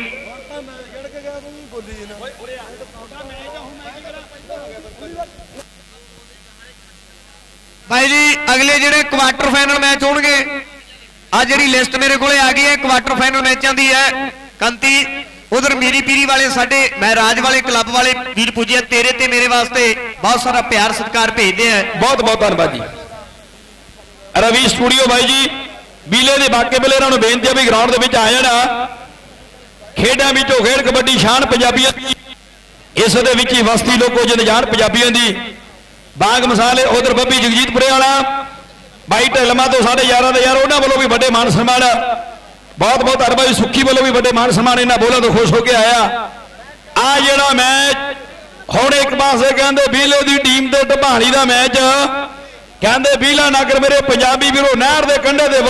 ਭਾਈ ਜੀ ਅਗਲੇ ਜਿਹੜੇ ਕੁਆਟਰ ਫਾਈਨਲ ਮੈਚ ਹੋਣਗੇ ਆ ਜਿਹੜੀ ਲਿਸਟ ਮੇਰੇ ਕੋਲੇ ਆ ਗਈ ਹੈ ਕੁਆਟਰ ਫਾਈਨਲ ਮੈਚਾਂ ਦੀ ਹੈ ਕੰਤੀ। ਉਧਰ ਮੇਰੀ ਪੀਰੀ ਵਾਲੇ ਸਾਡੇ ਮਹਿਰਾਜ ਵਾਲੇ ਕਲੱਬ ਵਾਲੇ ਵੀਰ ਪੁੱਜੇ ਤੇਰੇ ਤੇ ਮੇਰੇ ਵਾਸਤੇ ਬਹੁਤ ਸਾਰਾ ਪਿਆਰ ਸਤਿਕਾਰ ਭੇਜਦੇ ਆ। ਬਹੁਤ ਬਹੁਤ ਧੰਨਵਾਦ ਜੀ। ਰਵੀ ਸਟੂਡੀਓ ਬਾਈ ਜੀ ਬੀਲੇ ਦੇ ਬਾਕੀ ਪਲੇਅਰਾਂ ਨੂੰ ਬੇਨਤੀ ਹੈ ਵੀ ਗਰਾਊਂਡ ਦੇ ਵਿੱਚ ਆ ਜਾਣਾ। ਖੇਡਾਂ ਵਿੱਚੋਂ ਖੇਡ ਕਬੱਡੀ ਸ਼ਾਨ ਪੰਜਾਬੀਆਂ ਦੀ, ਇਸ ਦੇ ਵਿੱਚ ਹੀ ਵਸਤੀ ਲੋਕੋ ਜਿੰਦ ਜਾਨ ਪੰਜਾਬੀਆਂ ਦੀ। ਬਾਗ ਮਸਾਲੇ ਉਧਰ ਬੱਬੀ ਜਗਜੀਤਪੁਰੇ ਵਾਲਾ ਬਾਈ ਢਿਲਮਾ ਤੋਂ ਸਾਡੇ ਯਾਰਾਂ ਦੇ ਯਾਰ ਉਹਨਾਂ ਵੱਲੋਂ ਵੀ ਵੱਡੇ ਮਾਨ ਸਨਮਾਨ, ਬਹੁਤ ਬਹੁਤ ਅਰਬਾਈ ਸੁੱਖੀ ਵੱਲੋਂ ਵੀ ਵੱਡੇ ਮਾਨ ਸਨਮਾਨ, ਇਹਨਾਂ ਬੋਲਾਂ ਤੋਂ ਖੁਸ਼ ਹੋ ਕੇ ਆਇਆ। ਆ ਜਿਹੜਾ ਮੈਚ ਹੁਣ ਇੱਕ ਪਾਸੇ ਕਹਿੰਦੇ ਬੀਲੇ ਦੀ ਟੀਮ ਤੇ ਢਬਾਲੀ ਦਾ ਮੈਚ, ਕਹਿੰਦੇ ਬੀਲਾ ਨਗਰ ਮੇਰੇ ਪੰਜਾਬੀ ਵੀਰੋ ਨਹਿਰ ਦੇ ਕੰਢੇ ਦੇ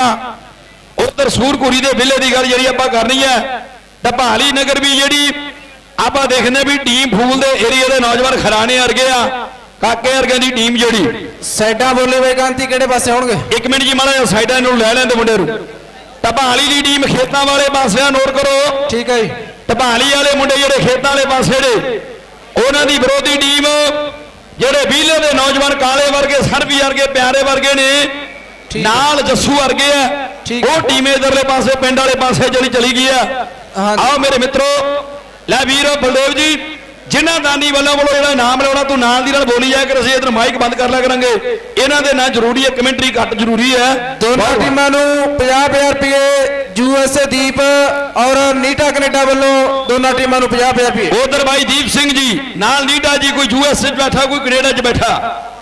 ਉਧਰ ਸੂਰਕੁਰੀ ਦੇ ਬਿੱਲੇ ਦੀ ਗੱਲ ਜਿਹੜੀ ਆਪਾਂ ਕਰਨੀ ਹੈ। ਢਬਾਲੀ ਨਗਰ ਵੀ ਜਿਹੜੀ ਆਪਾਂ ਦੇਖਦੇ ਵੀ ਟੀਮ ਫੂਲ ਦੇ ਏਰੀਆ ਦੇ ਨੌਜਵਾਨ ਖਰਾਣੇ ਵਰਗੇ ਆ, ਕਾਕੇ ਵਰਗੇ ਦੀ ਟੀਮ ਜਿਹੜੀ ਸਾਈਡਾਂ ਬੋਲੇ ਵੇ ਕਾਂਤੀ ਕਿਹੜੇ ਪਾਸੇ ਹੋਣਗੇ? ਇੱਕ ਮਿੰਟ ਜੀ ਮਾੜਾ ਜਿਹਾ ਸਾਈਡਾਂ ਨੂੰ ਲੈ ਲੈਂਦੇ ਮੁੰਡੇ ਨੂੰ। ਢਬਾਲੀ ਦੀ ਟੀਮ ਖੇਤਾਂ ਵਾਲੇ ਪਾਸੇ ਨੋਟ ਕਰੋ, ਠੀਕ ਹੈ ਜੀ। ਢਬਾਲੀ ਵਾਲੇ ਮੁੰਡੇ ਜਿਹੜੇ ਖੇਤਾਂ ਵਾਲੇ ਪਾਸੇ ਨੇ ਉਹਨਾਂ ਦੀ ਵਿਰੋਧੀ ਟੀਮ ਜਿਹੜੇ ਬੀਲੇ ਦੇ ਨੌਜਵਾਨ ਕਾਲੇ ਵਰਗੇ ਸਰਬੀ ਵਰਗੇ ਪਿਆਰੇ ਵਰਗੇ ਨੇ ਨਾਲ ਜੱਸੂ ਵਰਗੇ ਆ, ਉਹ ਟੀਮ ਇਧਰਲੇ ਪਾਸੇ ਪਿੰਡ ਵਾਲੇ ਪਾਸੇ ਜਿਹੜੀ ਚਲੀ ਗਈ ਆ। ਆਓ ਮੇਰੇ ਮਿੱਤਰੋ, ਲੈ ਵੀਰ ਬਲਦੇਵ ਜੀ ਜਿਨ੍ਹਾਂ ਦਾਨੀ ਵੱਲੋਂ ਜਿਹੜਾ ਨਾਮ ਲਿਆਉਣਾ ਤੂੰ ਨਾਲ ਦੀ ਨਾਲ ਬੋਲੀ ਜਾਇਆ ਕਰ, ਅਸੀਂ ਇਧਰ ਮਾਈਕ ਬੰਦ ਕਰ ਲਿਆ ਕਰਾਂਗੇ। ਇਹਨਾਂ ਦੇ ਨਾਂ ਜ਼ਰੂਰੀ ਹੈ, ਕਮੈਂਟਰੀ ਘੱਟ ਜ਼ਰੂਰੀ ਹੈ। ਦੋਨਾਂ ਟੀਮਾਂ ਨੂੰ 50,000 ਰੁਪਏ USA ਦੀਪ ਔਰ ਨੀਟਾ ਕੈਨੇਡਾ ਵੱਲੋਂ ਦੋਨਾਂ ਟੀਮਾਂ ਨੂੰ 50,000 ਰੁਪਏ। ਉਧਰ ਬਾਈ ਦੀਪ ਸਿੰਘ ਜੀ ਨਾਲ ਨੀਟਾ ਜੀ, ਕੋਈ USA 'ਚ ਬੈਠਾ ਕੋਈ ਕੈਨੇਡਾ 'ਚ ਬੈਠਾ।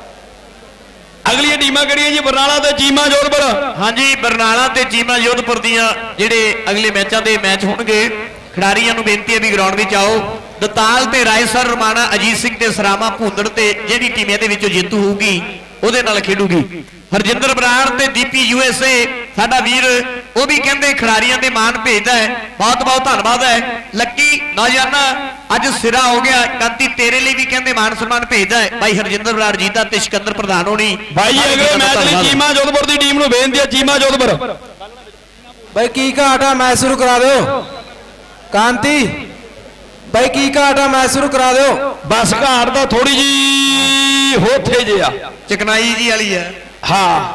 ਅਗਲੀਆਂ ਟੀਮਾਂ ਕਿਹੜੀਆਂ ਜੀ? ਬਰਨਾਲਾ ਤੇ ਚੀਮਾ ਜੋਧਪੁਰ। ਹਾਂਜੀ ਬਰਨਾਲਾ ਤੇ ਚੀਮਾ ਜੋਧਪੁਰ ਦੀਆਂ ਜਿਹੜੇ ਅਗਲੇ ਮੈਚਾਂ ਦੇ ਮੈਚ ਹੋਣਗੇ, ਖਿਡਾਰੀਆਂ ਨੂੰ ਬੇਨਤੀ ਹੈ ਵੀ ਗਰਾਊਂਡ ਵਿੱਚ ਆਓ। ਦਤਾਲ ਤੇ ਰਾਏਸਰ ਰਮਾਣਾ ਅਜੀਤ ਸਿੰਘ ਤੇ ਸਰਾਮਾ ਭੁੰਦੜ ਤੇ ਜਿਹੜੀ ਟੀਮ ਇਹਦੇ ਵਿੱਚੋਂ ਜੇਤੂ ਹੋਊਗੀ ਉਹਦੇ ਨਾਲ ਖੇਡੂਗੀ। ਹਰਜਿੰਦਰ ਬਰਾੜ ਤੇ ਦੀਪੀ USA ਸਾਡਾ ਵੀਰ, ਉਹ ਵੀ ਕਹਿੰਦੇ ਖਿਡਾਰੀਆਂ ਦੇ ਮਾਨ ਭੇਜਦਾ ਹੈ। ਬਹੁਤ ਬਹੁਤ ਧੰਨਵਾਦ ਹੈ ਲੱਕੀ ਨੌਜਵਾਨਾ, ਅੱਜ ਸਿਰਾ ਹੋ ਗਿਆ। ਕਾਂਤੀ ਤੇਰੇ ਲਈ ਵੀ ਕਹਿੰਦੇ ਮਾਨ ਸਨਮਾਨ ਭੇਜਦਾ ਹੈ ਬਾਈ ਹਰਜਿੰਦਰ ਬਰਾੜ ਜੀਤਾ ਤੇ ਸਿਕੰਦਰ ਪ੍ਰਧਾਨ ਹੋਣੀ। ਬਾਈ ਅਗਲੇ ਮੈਚ ਲਈ ਚੀਮਾ ਜੋਧਪੁਰ ਦੀ ਟੀਮ ਨੂੰ ਬੇਨਤੀ ਹੈ, ਚੀਮਾ ਜੋਧਪੁਰ ਬਾਈ ਕੀ ਘਾਟ ਆ, ਮੈਚ ਸ਼ੁਰੂ ਕਰਾ ਦਿਓ। ਕਾਂਤੀ ਬਾਈ ਕੀ ਘਾਟ ਆ, ਮੈਚ ਸ਼ੁਰੂ ਕਰਾ ਦਿਓ। ਬਸ ਘਾਟ ਤਾਂ ਥੋੜੀ ਜੀ ਹੋਥੇ ਜੇ ਆ, ਚਕਨਾਈ ਜੀ ਵਾਲੀ ਹੈ। ਹਾਂ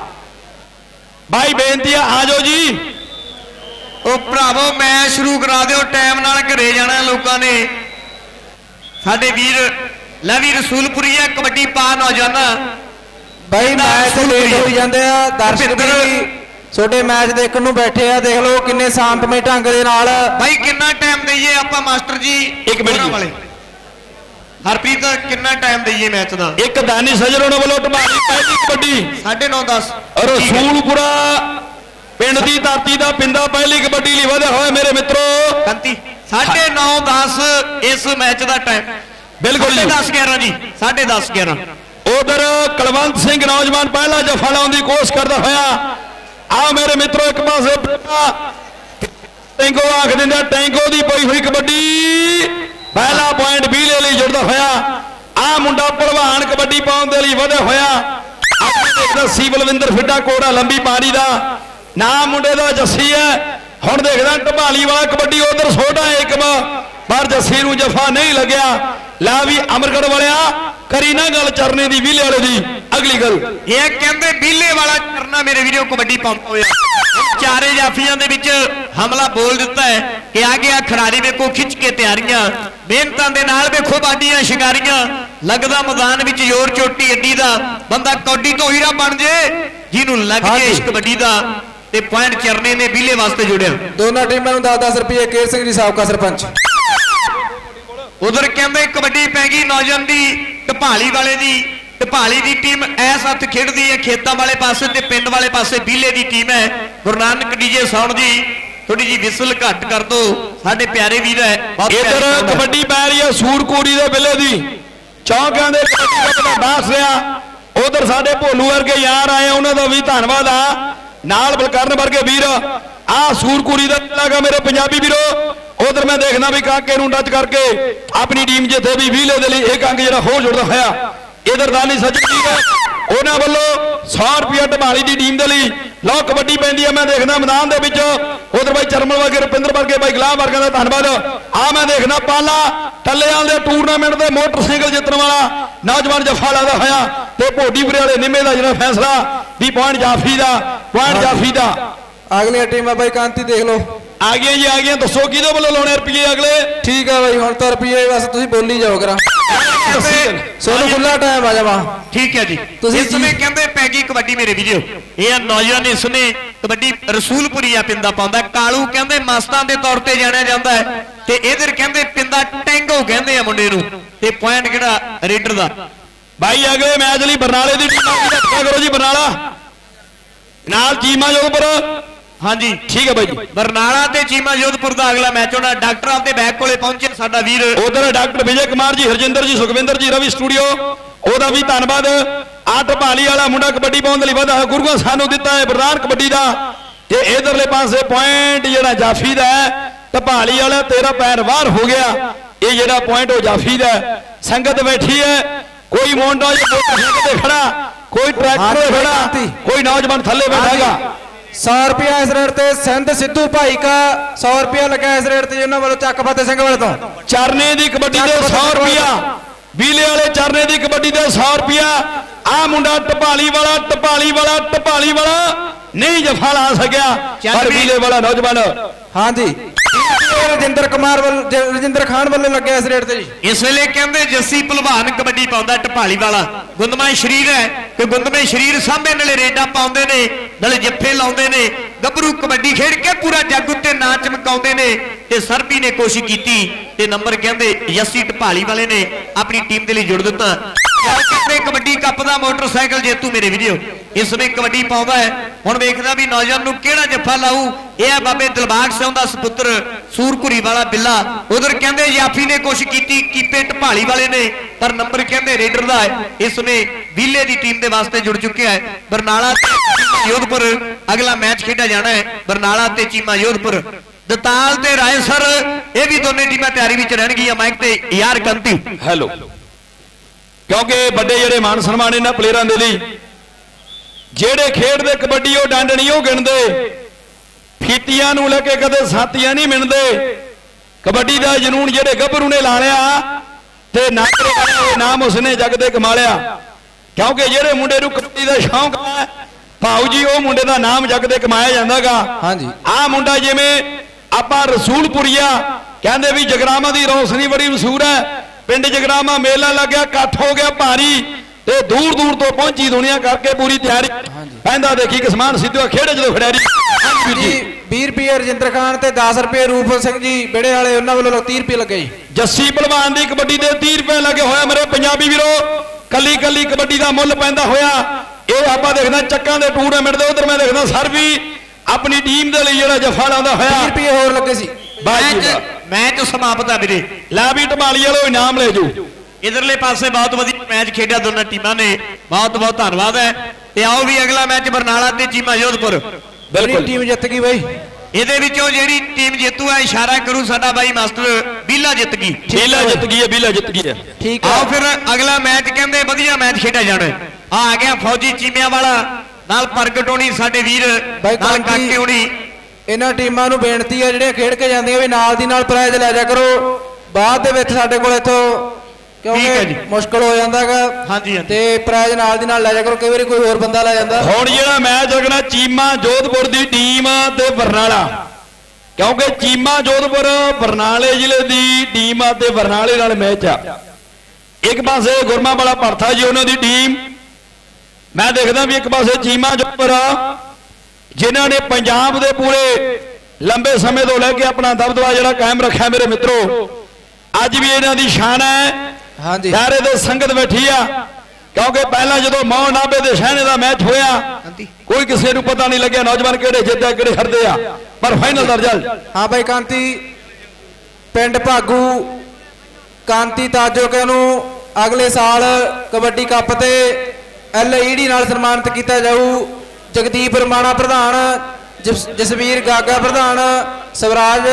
ਬਾਈ ਬੇਨਤੀ ਆ ਜਾਓ ਜੀ। ਉਹ ਭਰਾਵੋ ਮੈਚ ਸ਼ੁਰੂ ਕਰਾ ਦਿਓ, ਟਾਈਮ ਨਾਲ ਘਰੇ ਜਾਣਾ ਲੋਕਾਂ ਨੇ। ਸਾਡੇ ਵੀਰ ਲੈ ਵੀ ਰਸੂਲਪੁਰੀ ਹੈ ਕਬੱਡੀ ਪਾ ਨੌਜਵਾਨਾ ਬਾਈ ਮੈਚ ਲੇਟ ਹੋ ਜਾਂਦੇ ਆ, ਦਰਸ਼ਕ ਵੀ ਛੋਟੇ ਮੈਚ ਦੇਖਣ ਨੂੰ ਬੈਠੇ ਆ। ਦੇਖ ਲਓ ਕਿੰਨੇ ਸ਼ਾਂਤਮਈ ਢੰਗ ਦੇ ਨਾਲ। ਬਾਈ ਕਿੰਨਾ ਟਾਈਮ ਦਈਏ ਆਪਾਂ ਮਾਸਟਰ ਜੀ? ਇੱਕ ਮਿੰਟ ਵਾਲੇ ਹਰਪ੍ਰੀਤ ਕਿੰਨਾ ਟਾਈਮ ਦਈਏ ਮੈਚ ਦਾ? ਇੱਕ ਦਾਨੀ ਸਜਣੋਂ ਵੱਲੋਂ ਢਬਾਲੀ ਪਹਿਲੀ ਕਬੱਡੀ 9:30 ਰਸੂਲਪੁਰਾ ਪਿੰਡ ਦੀ ਧਰਤੀ ਦਾ ਪਿੰਡਾ ਪਹਿਲੀ ਕਬੱਡੀ ਲਈ ਵਧਿਆ ਹੋਇਆ ਮੇਰੇ ਮਿੱਤਰੋ। ਕੰਤੀ 9:30 ਇਸ ਮੈਚ ਦਾ ਟਾਈਮ ਬਿਲਕੁਲ 10:11 ਜੀ 10:11। ਉਧਰ ਕੁਲਵੰਤ ਸਿੰਘ ਨੌਜਵਾਨ ਪਹਿਲਾ ਜਫਾ ਲਾਉਣ ਦੀ ਕੋਸ਼ਿਸ਼ ਕਰਦਾ ਹੋਇਆ। ਆ ਮੇਰੇ ਮਿੱਤਰੋ ਇੱਕ ਪਾਸੇ ਟੈਂਕੋ ਆਖ ਦਿੰਦਾ, ਟੈਂਕੋ ਦੀ ਪਈ ਹੋਈ ਕਬੱਡੀ ਪਹਿਲਾ ਪੁਆਇੰਟ ਬੀਲੇ ਲਈ ਜੁੜਦਾ ਹੋਇਆ। ਆ ਮੁੰਡਾ ਭਲਵਾਨ ਕਬੱਡੀ ਪਾਉਣ ਦੇ ਲਈ ਵਧਿਆ ਹੋਇਆ। ਆਪਾਂ ਦੇਖਦਾ ਸੀ ਬਲਵਿੰਦਰ ਫਿੱਡਾ ਕੋੜਾ ਲੰਬੀ ਪਾਰੀ ਦਾ ਨਾਮ ਮੁੰਡੇ ਦਾ ਜੱਸੀ ਹੈ। ਹੁਣ ਦੇਖਦਾ ਢਬਾਲੀ ਵਾਲਾ ਕਬੱਡੀ ਉਧਰ ਛੋਟਾ ਇੱਕ ਪਰ ਜੱਸੀ ਨੂੰ ਜਫਾ ਨਹੀਂ ਲੱਗਿਆ। ਲਾ ਵੀ ਅਮਰਗੜ ਵਾਲਿਆ ਕਰੀ ਨਾ ਗੱਲ ਚਰਨੇ ਦੀ ਬੀਲੇ ਵਾਲੇ ਦੀ। ਅਗਲੀ ਗੱਲ ਇਹ ਕਹਿੰਦੇ ਬੀਲੇ ਵਾਲਾ ਕਰਨਾ ਮੇਰੇ ਵੀਰੋ ਕਬੱਡੀ ਪਾਉਂਦਾ ਹੋਇਆ। ਚਾਰੇ ਜਾਫੀਆਂ ਦੇ ਵਿੱਚ ਹਮਲਾ ਬੋਲ ਦਿੱਤਾ ਹੈ ਕਿ ਆ ਗਿਆ ਖਿਡਾਰੀ ਵੇਖੋ ਖਿੱਚ ਕੇ ਤਿਆਰੀਆਂ ਮਿਹਨਤਾਂ ਦੇ ਨਾਲ ਵੇਖੋ ਬਾਡੀਆਂ ਸ਼ਿਕਾਰੀਆਂ। ਲੱਗਦਾ ਮੈਦਾਨ ਵਿੱਚ ਜ਼ੋਰ ਚੋਟੀ ਅੱਡੀ ਦਾ ਬੰਦਾ ਕੌਡੀ ਤੋਂ ਹੀਰਾ ਬਣ ਜੇ ਜਿਹਨੂੰ ਲੱਗ ਜੇ ਇਸ ਕਬੱਡੀ ਦਾ। ਤੇ ਪੁਆਇੰਟ ਚਰਨੇ ਨੇ ਬੀਲੇ ਵਾਸਤੇ ਜੁੜਿਆ। ਦੋਨਾਂ ਟੀਮਾਂ ਨੂੰ 10-10 ਰੁਪਏ ਕੇਰ ਸਿੰਘ ਜੀ ਸਾਬਕਾ ਸਰਪੰਚ। ਉਧਰ ਕਹਿੰਦੇ ਕਬੱਡੀ ਪੈ ਗਈ ਨੌਜਵਾਨ ਦੀ ਢਪਾਲੀ ਵਾਲੇ ਦੀ। ਢਪਾਲੀ ਦੀ ਟੀਮ ਐਸ ਹੱਥ ਖੇਡਦੀ ਹੈ ਖੇਤਾਂ ਵਾਲੇ ਪਾਸੇ ਤੇ ਪਿੰਡ ਵਾਲੇ ਪਾਸੇ ਬੀਲੇ ਦੀ ਟੀਮ ਹੈ। ਗੁਰੂ ਨਾਨਕ ਡੀਜੇ ਸਾਊਂਡ ਜੀ ਥੋੜੀ ਜੀ ਵਿਸਲ ਘੱਟ ਕਰ ਦੋ ਸਾਡੇ ਪਿਆਰੇ ਵੀਰ ਹੈ। ਇਧਰ ਕਬੱਡੀ ਪੈ ਰਹੀ ਹੈ ਸੂਰਕੂਰੀ ਦੇ ਬਿੱਲੇ ਦੀ ਚੌਂਕਾਂ ਦੇ ਕਬੱਡੀ ਦਾ ਬਾਸ ਰਿਹਾ। ਉਧਰ ਸਾਡੇ ਭੋਲੂ ਵਰਗੇ ਯਾਰ ਆਏ ਉਹਨਾਂ ਦਾ ਵੀ ਧੰਨਵਾਦ ਆ। ਨਾਲ ਬਲਕਰਨ ਵਰਗੇ ਵੀਰ ਆ ਸੂਰਕੂਰੀ ਦਾ ਲੱਗਾ ਮੇਰੇ ਪੰਜਾਬੀ ਵੀਰੋ। ਉਧਰ ਮੈਂ ਦੇਖਦਾ ਵੀ ਕਾਕੇ ਨੂੰ ਟੱਚ ਕਰਕੇ ਆਪਣੀ ਟੀਮ ਜਿੱਥੇ ਵੀ ਵੀਲੇ ਦੇ ਲਈ ਇੱਕ ਅੰਕ ਜਿਹੜਾ ਹੋਰ ਜੁੜਦਾ ਹੋਇਆ। ਇਧਰ ਦਾਨੀ ਸੱਜਣ ਜੀ ਉਹਨਾਂ ਵੱਲੋਂ 100 ਰੁਪਏ ਢਬਾਲੀ ਦੀ ਟੀਮ ਦੇ ਲਈ ਲਓ ਕਬੱਡੀ ਪੈਂਦੀ ਹੈ। ਮੈਂ ਦੇਖਦਾ ਮੈਦਾਨ ਦੇ ਵਿੱਚ ਉਧਰ ਬਾਈ ਚਰਮਲ ਵਰਗੇ ਰੁਪਿੰਦਰ ਵਰਗੇ ਬਾਈ ਗੁਲਾਮ ਵਰਗਿਆਂ ਦਾ ਧੰਨਵਾਦ ਆ। ਮੈਂ ਦੇਖਦਾ ਪਾਲਾ ਟੱਲੇਵਾਲ ਦੇ ਟੂਰਨਾਮੈਂਟ ਦੇ ਮੋਟਰਸਾਈਕਲ ਜਿੱਤਣ ਵਾਲਾ ਨੌਜਵਾਨ ਜਫਾ ਲਾਦਾ ਹੋਇਆ ਤੇ ਭੋਡੀਪੁਰੇ ਵਾਲੇ ਨਿੰਮੇ ਦਾ ਜਿਹੜਾ ਫੈਸਲਾ ਵੀ ਪੁਆਇੰਟ ਜਾਫੀ ਦਾ। ਅਗਲੀਆਂ ਟੀਮਾਂ ਬਾਈ ਕਾਂਤੀ ਦੇਖ ਲਓ ਆ ਗਈਆਂ ਜੀ ਆ ਗਈਆਂ। ਦੱਸੋ ਕਿਹਦੇ ਵੱਲੋਂ ਲਾਉਣੇ ਰੁਪਏ ਅਗਲੇ? ਠੀਕ ਆ ਬਾਈ ਹੁਣ ਤਾਂ ਰੁਪਏ ਬਸ ਤੁਸੀਂ ਬੋਲੀ ਜਾਓ ਕਰਾ ਸੋਨੂੰ ਖੁੱਲਾ ਟਾਈਮ ਆ ਜਾਵਾ। ਠੀਕ ਹੈ ਜੀ ਤੁਸੀਂ ਇਸ ਸਮੇਂ ਕਹਿੰਦੇ ਪੈ ਗਈ ਕਬੱਡੀ ਮੇਰੇ ਵੀਡੀਓ। ਇਹ ਨੌਜਵਾਨ ਇਸ ਨੇ ਕਬੱਡੀ ਰਸੂਲਪੁਰੀਆ ਪਿੰਦਾ ਪਾਉਂਦਾ। ਕਾਲੂ ਕਹਿੰਦੇ ਮਸਤਾਂ ਦੇ ਤੌਰ ਤੇ ਜਾਣਿਆ ਜਾਂਦਾ ਹੈ ਤੇ ਇਧਰ ਕਹਿੰਦੇ ਪਿੰਦਾ ਟੈਂਗੋ ਕਹਿੰਦੇ ਆ ਮੁੰਡੇ ਨੂੰ। ਤੇ ਪੁਆਇੰਟ ਕਿਹੜਾ ਰੇਡਰ ਦਾ। ਬਾਈ ਅਗਲੇ ਮੈਚ ਲਈ ਬਰਨਾਲੇ ਦੀ ਟੀਮ ਦਾ ਕਰੋ ਜੀ। ਬਰਨਾਲਾ नाल चीमा जोधपुर। हाँ जी ठीक है भाई जी। बरनाला ते चीमा जोधपुर का अगला मैच होना। डॉक्टर आपके बैक कोले पहुंचे साडा वीर उधर डॉक्टर विजय कुमार जी, हरजिंदर जी, सुखविंदर जी, रवि स्टूडियो ओदा भी धन्यवाद। आ ढपाली वाला मुंडा कबड्डी पाउण लई वादा गुरुआ सानू दिता है बरदान कबड्डी दा। ते इधरले पासे पॉइंट जेड़ा जाफी दा है, ढपाली वाला तेरा पैर बाहर हो गया। ये जेड़ा पॉइंट वो जाफी दा है। संगत बैठी है, कोई मोंडा मोटरसाइकिल खड़ा, कोई ट्रैक्टर खड़ा, कोई नौजवान थल्ले बैठेगा। 100 रुपया इस रेट से सिंध सिद्धू भाई का 100 रुपया लगा इस रेट से वालों चक फतेह सिंह वाले तो चरने की कबड्डी दे 100 रुपया, बीले वाले चरने की कबड्डी दे 100 रुपया। आ मुंडा ढपाली वाला नहीं जफा ला सकिया, पर बीले वाला नौजवान। हाँ जी रजिंदर खान वालों लगे इस रेट से जी। इस वेले कहते जस्सी भलवान कबड्डी पाउंदा ढपाली वाला। गुंदमा शरीर है कि गुंदमे शरीर सामने नाले रेडा पाउंदे ने, नाले जफ्फे लाउंदे ने। गभरू कबड्डी खेड के पूरा जग उत्ते नाच चमकाउंदे ने। ते सरबी ने कोशिश की ते नंबर कहते जस्सी ढपाली वाले ने अपनी टीम के लिए जुड़ दिता। कबड्डी कप का मोटरसाइकिल जेतू मेरे वीडियो इस समय कबड्डी पाउंदा है। हुण वेखदा भी नौजवान नूं किहड़ा जफ्फा लाऊ। यह बाबे दिलबाग सिंह दा सपुत्र सूरघुरी वाला बिल्ला। उधर कहते याफी ने कोशिश की कीपे ढपाली वाले ने, पर नंबर कहते रेडर का है। इस समय विले की टीम के वास्ते जुड़ चुके हैं। बरनाला ते चीमा जोधपुर अगला मैच खेडा जाना है। बरनाला ते चीमा जोधपुर, दताल ते रायसर ये भी दोनों टीम तैयारी में रहनगियां। माइक ते यार कंती हेलो, क्योंकि बड़े जेडे मान सन्मान इन्हां प्लेयरां दे लई जेडे खेडदे कबड्डी वो डंड नहीं गिणदे, फीतियां नूं लेके कदे साथियां नहीं मिलदे। कबड्डी का जनून जेडे गभरू ने ला लिया ते नाम उसने जग दे कमा लिया। क्योंकि जेडे मुंडे नूं कबड्डी का शौक है भाऊ जी, वो मुंडे का नाम जग दे कमाया जांदा गा। हाँ जी। आ मुंडा जिवें आपां रसूलपुरिया कहंदे भी जगरामा दी रोशनी बड़ी मशहूर है। पिंड जगरामा मेला लग गया, कट्ठ हो गया भारी ते दूर दूर तो पहुंची दुनिया करके पूरी तैयारी। पहंदा देखी किसान सिद्धू खेड़े जो खिडारी 20 रुपये रजिंदर खान ते 10 रुपये रूप सिंह जी बेड़े वाले उन्होंने वालों 30 रुपये लगे। जस्सी भलवान की कबड्डी दे 30 रुपये लगे होया। मेरे पंजाबी वीरो कली कली कबड्डी का मुल पैंदा होया। ये आप देखना चक्का के टूर्नामेंट दे उधर मैं देखना सर भी अपनी टीम के लिए जरा जफा लाता होया। 30 रुपये होर लगे सी। मैच समाप्त है वीरे। ला भी ढमाली वालों इनाम ले जू। इधरले पासे बहुत वधिया मैच खेड़ा दोनों टीमां ने, बहुत बहुत धन्यवाद है। ते आओ भी अगला मैच बरनाला ते चीमा जोधपुर। बिल्कुल टीम जित गई भाई। ਇਹਦੇ ਵਿੱਚੋਂ ਜਿਹੜੀ ਟੀਮ ਜੇਤੂ ਹੈ ਇਸ਼ਾਰਾ ਕਰੂ ਸਾਡਾ ਬਾਈ ਮਾਸਟਰ ਬੀਲਾ ਜਿੱਤ ਗਈ। ਬੀਲਾ ਜਿੱਤ ਗਈ ਹੈ, ਬੀਲਾ ਜਿੱਤ ਗਈ ਹੈ। ਠੀਕ ਹੈ, ਆਓ ਫਿਰ ਅਗਲਾ ਮੈਚ ਕਹਿੰਦੇ ਵਧੀਆ ਮੈਚ ਖੇਡਿਆ ਜਾਣਾ। ਆ ਗਿਆ ਫੌਜੀ ਚੀਮਿਆਂ ਵਾਲਾ ਨਾਲ ਪ੍ਰਗਟ ਹੋਣੀ ਸਾਡੇ ਵੀਰ ਨਾਲ ਕਾਕੇ ਹੋਣੀ। ਇਹਨਾਂ ਟੀਮਾਂ ਨੂੰ ਬੇਨਤੀ ਹੈ ਜਿਹੜੀਆਂ ਖੇਡ ਕੇ ਜਾਂਦੀਆਂ ਵੀ ਨਾਲ ਦੀ ਨਾਲ ਪ੍ਰਾਈਜ਼ ਲੈ ਜਾ ਕਰੋ। ਬਾਅਦ ਦੇ ਵਿੱਚ ਸਾਡੇ ਕੋਲ ਇੱਥੋਂ क्योंकि मुश्किल हो जाता है। हाँ जी, ते प्राइज नाल दी नाल ले जा करो, कई बार कोई और बंदा ले जाता। हुण जिहड़ा मैच लगना चीमा जोधपुर दी टीम ते बरनाला, क्योंकि चीमा जोधपुर बरनाले जिले दी टीम ते बरनाले नाल मैच आ। एक पासे गुरमा वाला भरथा जी उन्हां दी टीम, मैं देखदा भी एक पासे चीमा जोधपुर जिन्हां ने पंजाब दे पूरे लंबे समय तो लैके अपना दबदबा जिहड़ा कायम रखा। मेरे मित्रों अज भी इन्हां दी शान है। हाँ जी, सारे दे संगत बैठी आ, क्योंकि पहला जो मोह नाभे दे शहने का मैच होया कोई किसी को पता नहीं लगे नौजवान केड़े जितदे केड़े हरदे आ, पर फाइनल दा रिजल्ट। हाँ भाई कांती पिंड भागू कांती ताजोके नूं अगले साल कबड्डी कप ते LED नाल सन्मानित किया जाऊ। जगदीप रमाणा प्रधान, जसवीर गागा प्रधान, स्वराज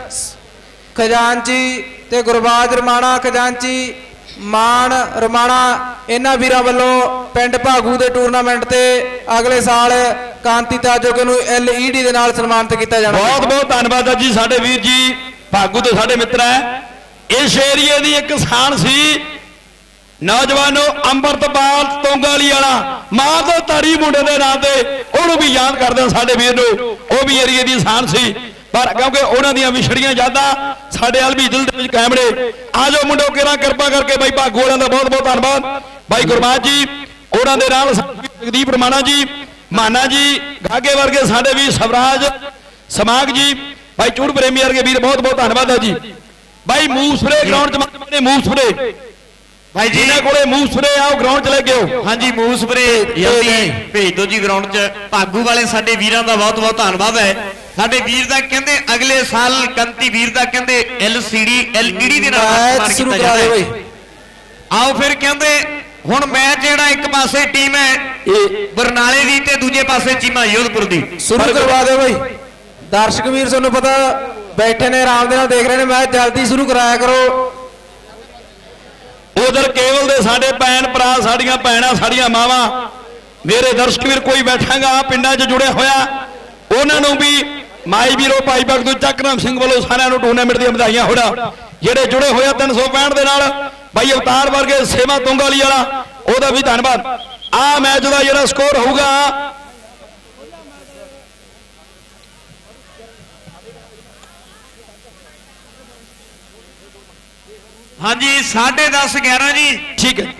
खजानची ते गुरबाज रमाणा खजानची, मान रमाणा, इन्हां वीरां वल्लों पिंड भागू दे टूरनामेंट ते अगले साल कांती ताजोके नूं LED दे नाल सन्मानित किया जाना। बहुत बहुत धन्यवाद जी साडे वीर जी भागू ते साडे मित्र है। इस एरिए दी एक किसान सी नौजवानों अमृतपाल तोंगाली वाला मां तो तारी मुंडे दे नाम ते ओनू भी याद करदे साडे वीर नूं, वो भी एरिए दी किसान सी, पर क्योंकि उन्होंने विछड़ियां यादा साडे अल भी दिल दे कायम ने। आ जाओ मुंडो केरा कृपा करके भाई भागू वालों का बहुत बहुत धन्यवाद। भाई गुरमाज जी उन्होंने नाल जगदीप रमाणा जी, माना जी गागे वर्गे साडे भी स्वराज समाग जी, भाई चूड़ प्रेमी वर्गे वीर बहुत बहुत धन्यवाद है जी। भाई मूसफरे ग्राउंड च मूसफरे भाई जी जिन्हें कोले मूव स्प्रे आओ ग्राउंड च लेके आओ। हाँ जी मूव स्प्रे जल्दी भेज दो जी ग्राउंड च। भागू वाले साडे वीरां दा बहुत बहुत धन्नवाद है। साडे वीर दा कहंदे अगले साल कंती वीर दा कहंदे LCD LED दे नाल शुरू करा दे भाई। आओ फिर कहंदे हुण मैच जेड़ा एक पासे टीम है बरनाले दी ते दूजे पासे चीमा योधपुर दी शुरू करवा दो भाई। दर्शक वीर तुहानू पता बैठे ने आराम दे नाल देख रहे ने मैच जल्दी शुरू कराया करो। उधर केवल दे साडे भैन भरा साडियां भैणां साडियां मावां मेरे दर्शक वीर कोई बैठांगा पिंडां 'च जुड़े होया उन्हां नूं भी माई वीरो भाई भगत चक्क सिंह वालों सारिਆਂ ਨੂੰ टूर्नामेंट ਦੀਆਂ ਵਧਾਈਆਂ ਹੋਣਾ। ਜਿਹੜੇ जुड़े होया 365 ਦੇ ਨਾਲ भाई अवतार वर्गे सेवा तुंगाली वाला ਉਹਦਾ भी धन्यवाद। आ मैच का ਜਿਹੜਾ स्कोर होगा हाँ जी 10:30 11 जी ठीक है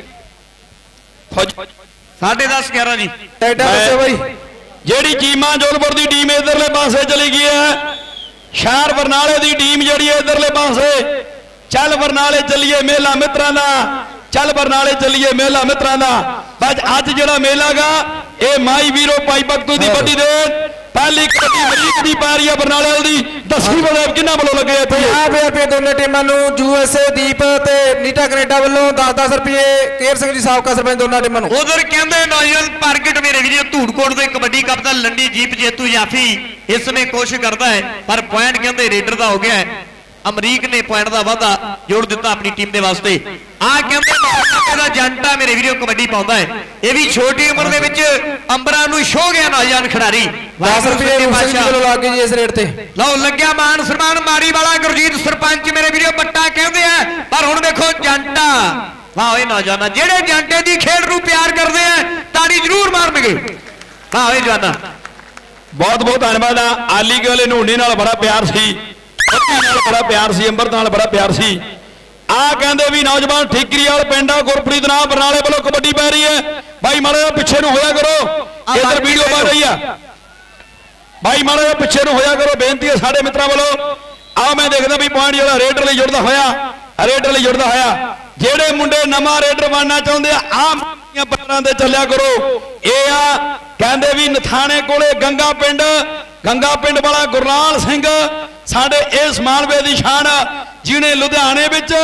10:30 11 जी भाई। ਜਿਹੜੀ ਚੀਮਾ ਜੋਧਪੁਰ ਦੀ ਟੀਮ ਇਧਰਲੇ ਪਾਸੇ ਚਲੀ ਗਈ ਹੈ ਸ਼ਹਿਰ ਬਰਨਾਲੇ ਦੀ ਟੀਮ ਜਿਹੜੀ ਇਧਰਲੇ ਪਾਸੇ ਚੱਲ ਬਰਨਾਲੇ ਚੱਲੀਏ ਮੇਲਾ ਮਿੱਤਰਾਂ ਦਾ ਚੱਲ ਬਰਨਾਲੇ ਚੱਲੀਏ ਮੇਲਾ ਮਿੱਤਰਾਂ ਦਾ। ਬਸ ਅੱਜ ਜਿਹੜਾ ਮੇਲਾ ਗਾ ਇਹ ਮਾਈ ਵੀਰੋ ਭਾਈ ਭਗਤੂ ਦੀ ਵੱਡੀ ਦੇ ਪਹਿਲੀ ਕਬੱਡੀ ਅਮਰੀਕ ਦੀ ਪਾਰੀ ਆ ਬਰਨਾਲੇ ਦੀ 10ਵੀਂ ਵਾਲੇ ਕਿੰਨਾ ਵੱਲੋਂ ਲੱਗੇ ਇੱਥੇ 50 ਰੁਪਏ ਦੋਨੇ ਟੀਮਾਂ ਨੂੰ USA ਦੀਪ ਤੇ ਨੀਟਾ ਕੈਨੇਡਾ ਵੱਲੋਂ 10-10 ਰੁਪਏ ਕੇਰ ਸਿੰਘ ਜੀ ਸਾਬਕਾ ਸਰਪੰਚ ਦੋਨਾਂ ਟੀਮਾਂ ਨੂੰ। ਉਧਰ ਕਹਿੰਦੇ ਨੌਜਵਾਨ ਪ੍ਰਗਟ ਮੇਰੇ ਵੀਰੋ ਧੂੜਕੋਟ ਦੇ ਕਬੱਡੀ ਕੱਪ ਦਾ ਲੰਡੀ ਜੀਪ ਜੇਤੂ ਜਾਫੀ ਇਸ ਸਮੇਂ ਕੋਸ਼ਿਸ਼ ਕਰਦਾ ਹੈ ਪਰ ਪੁਆਇੰਟ ਕਹਿੰਦੇ ਰੇਡਰ ਦਾ ਹੋ ਗਿਆ ਹੈ। ਅਮਰੀਕ ਨੇ ਪੁਆਇੰਟ ਦਾ ਵਾਧਾ ਜੋੜ ਦਿੱਤਾ ਆਪਣੀ ਟੀਮ ਦੇ ਵਾਸਤੇ। ਆ ਕਹਿੰਦੇ ਦਾ ਜੰਟਾ ਮੇਰੇ ਵੀਰੋ ਕਬੱਡੀ ਪਾਉਂਦਾ ਹੈ ਇਹ ਵੀ ਛੋਟੀ ਉਮਰ ਦੇ ਵਿੱਚ ਅੰਬਰਾਂ ਨੂੰ ਛੋ ਗਿਆ ਨੌਜਵਾਨ ਖਿਡਾਰੀ 10 ਰੁਪਏ ਲੱਗ ਗਏ ਜੀ ਇਸ ਰੇਟ ਤੇ। ਲਓ ਲੱਗਿਆ ਮਾਨ ਸਨਮਾਨ ਮਾਰੀ ਵਾਲਾ ਗੁਰਜੀਤ ਸਰਪੰਚ ਮੇਰੇ ਵੀਰੋ ਬੱਟਾ ਕਹਿੰਦੇ ਆ ਪਰ ਹੁਣ ਵੇਖੋ ਜੰਟਾ ਵਾਹ ਇਹ ਨੌਜਵਾਨ ਜਿਹੜੇ ਜੰਟੇ ਦੀ ਖੇਡ ਨੂੰ ਪਿਆਰ ਕਰਦੇ ਆ ਤਾੜੀ ਜ਼ਰੂਰ ਮਾਰਨਗੇ। ਵਾਹ ਇਹ ਜਵਾਨਾ ਬਹੁਤ ਬਹੁਤ ਧੰਨਵਾਦ ਆ। ਆਲੀ ਵਾਲੇ ਨੂੰਡੀ ਨਾਲ ਬੜਾ ਪਿਆਰ ਸੀ ਨਾਲ ਬੜਾ ਪਿਆਰ ਸੀ ਅੰਬਰ ਨਾਲ ਬੜਾ ਪਿਆਰ ਸੀ। ਆ ਕਹਿੰਦੇ ਵੀ ਨੌਜਵਾਨ ਠੀਕਰੀ ਵਾਲ ਪਿੰਡਾ ਗੁਰਪ੍ਰੀਤ ਨਾਮ ਬਰਨਾਲੇ ਵੱਲੋਂ ਕਬੱਡੀ ਪੈ ਰਹੀ ਹੈ ਭਾਈ ਮਾੜਾ ਪਿੱਛੇ ਨੂੰ ਹੋਇਆ ਕਰੋ ਇਧਰ ਵੀਡੀਓ ਪਾ ਰਹੀ ਆ ਭਾਈ ਮਾੜਾ ਪਿੱਛੇ ਨੂੰ ਹੋਇਆ ਕਰੋ ਬੇਨਤੀ ਹੈ ਸਾਡੇ ਮਿੱਤਰਾਂ ਵੱਲੋਂ। ਆ ਮੈਂ ਦੇਖਦਾ ਵੀ ਪੁਆਇੰਟ ਜਿਹੜਾ ਰੇਡਰ ਲਈ ਜੁੜਦਾ ਹੋਇਆ ਜਿਹੜੇ ਮੁੰਡੇ ਨਵਾਂ ਰੇਡਰ ਬਣਨਾ ਚਾਹੁੰਦੇ ਆ ਪੱਤਰਾਂ ਤੇ ਚੱਲਿਆ ਕਰੋ। ਇਹ ਆ ਕਹਿੰਦੇ ਵੀ ਨਥਾਣੇ ਕੋਲੇ ਗੰਗਾ ਪਿੰਡ ਵਾਲਾ ਗੁਰਲਾਲ ਸਿੰਘ ਸਾਡੇ ਇਸ ਮਾਲਵੇ ਦੀ ਸ਼ਾਨ ਜਿਹਨੇ ਲੁਧਿਆਣੇ ਵਿੱਚ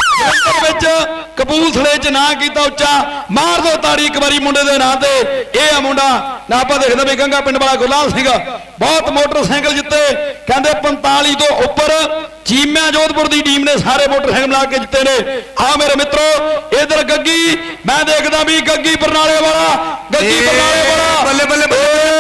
ਕਪੂਰਥਲੇ ਚ ਨਾਂ ਕੀਤਾ ਉੱਚਾ ਮਾਰ ਦੋ ਤਾੜੀ ਇੱਕ ਵਾਰੀ ਮੁੰਡੇ ਦੇ ਨਾਂ ਤੇ। ਇਹ ਆ ਮੁੰਡਾ ਨਾ ਆਪਾਂ ਦੇਖਦੇ ਵੀ ਗੰਗਾ ਪਿੰਡ ਵਾਲਾ ਗੁਰਲਾਲ ਸਿੰਘ ਬਹੁਤ ਮੋਟਰਸਾਈਕਲ ਜਿੱਤੇ ਕਹਿੰਦੇ 45 ਤੋਂ ਉੱਪਰ ਚੀਮਿਆ ਜੋਧਪੁਰ ਦੀ ਟੀਮ ਨੇ ਸਾਰੇ ਮੋਟਰਸਾਈਕਲ ਲਾ ਕੇ ਜਿੱਤੇ ਨੇ। ਆ ਮੇਰੇ ਮਿੱਤਰੋ ਇਧਰ ਗੱਗੀ ਮੈਂ ਦੇਖਦਾ ਵੀ ਗੱਗੀ ਬਰਨਾਲੇ ਵਾਲਾ ਬੱਲੇ ਬੱਲੇ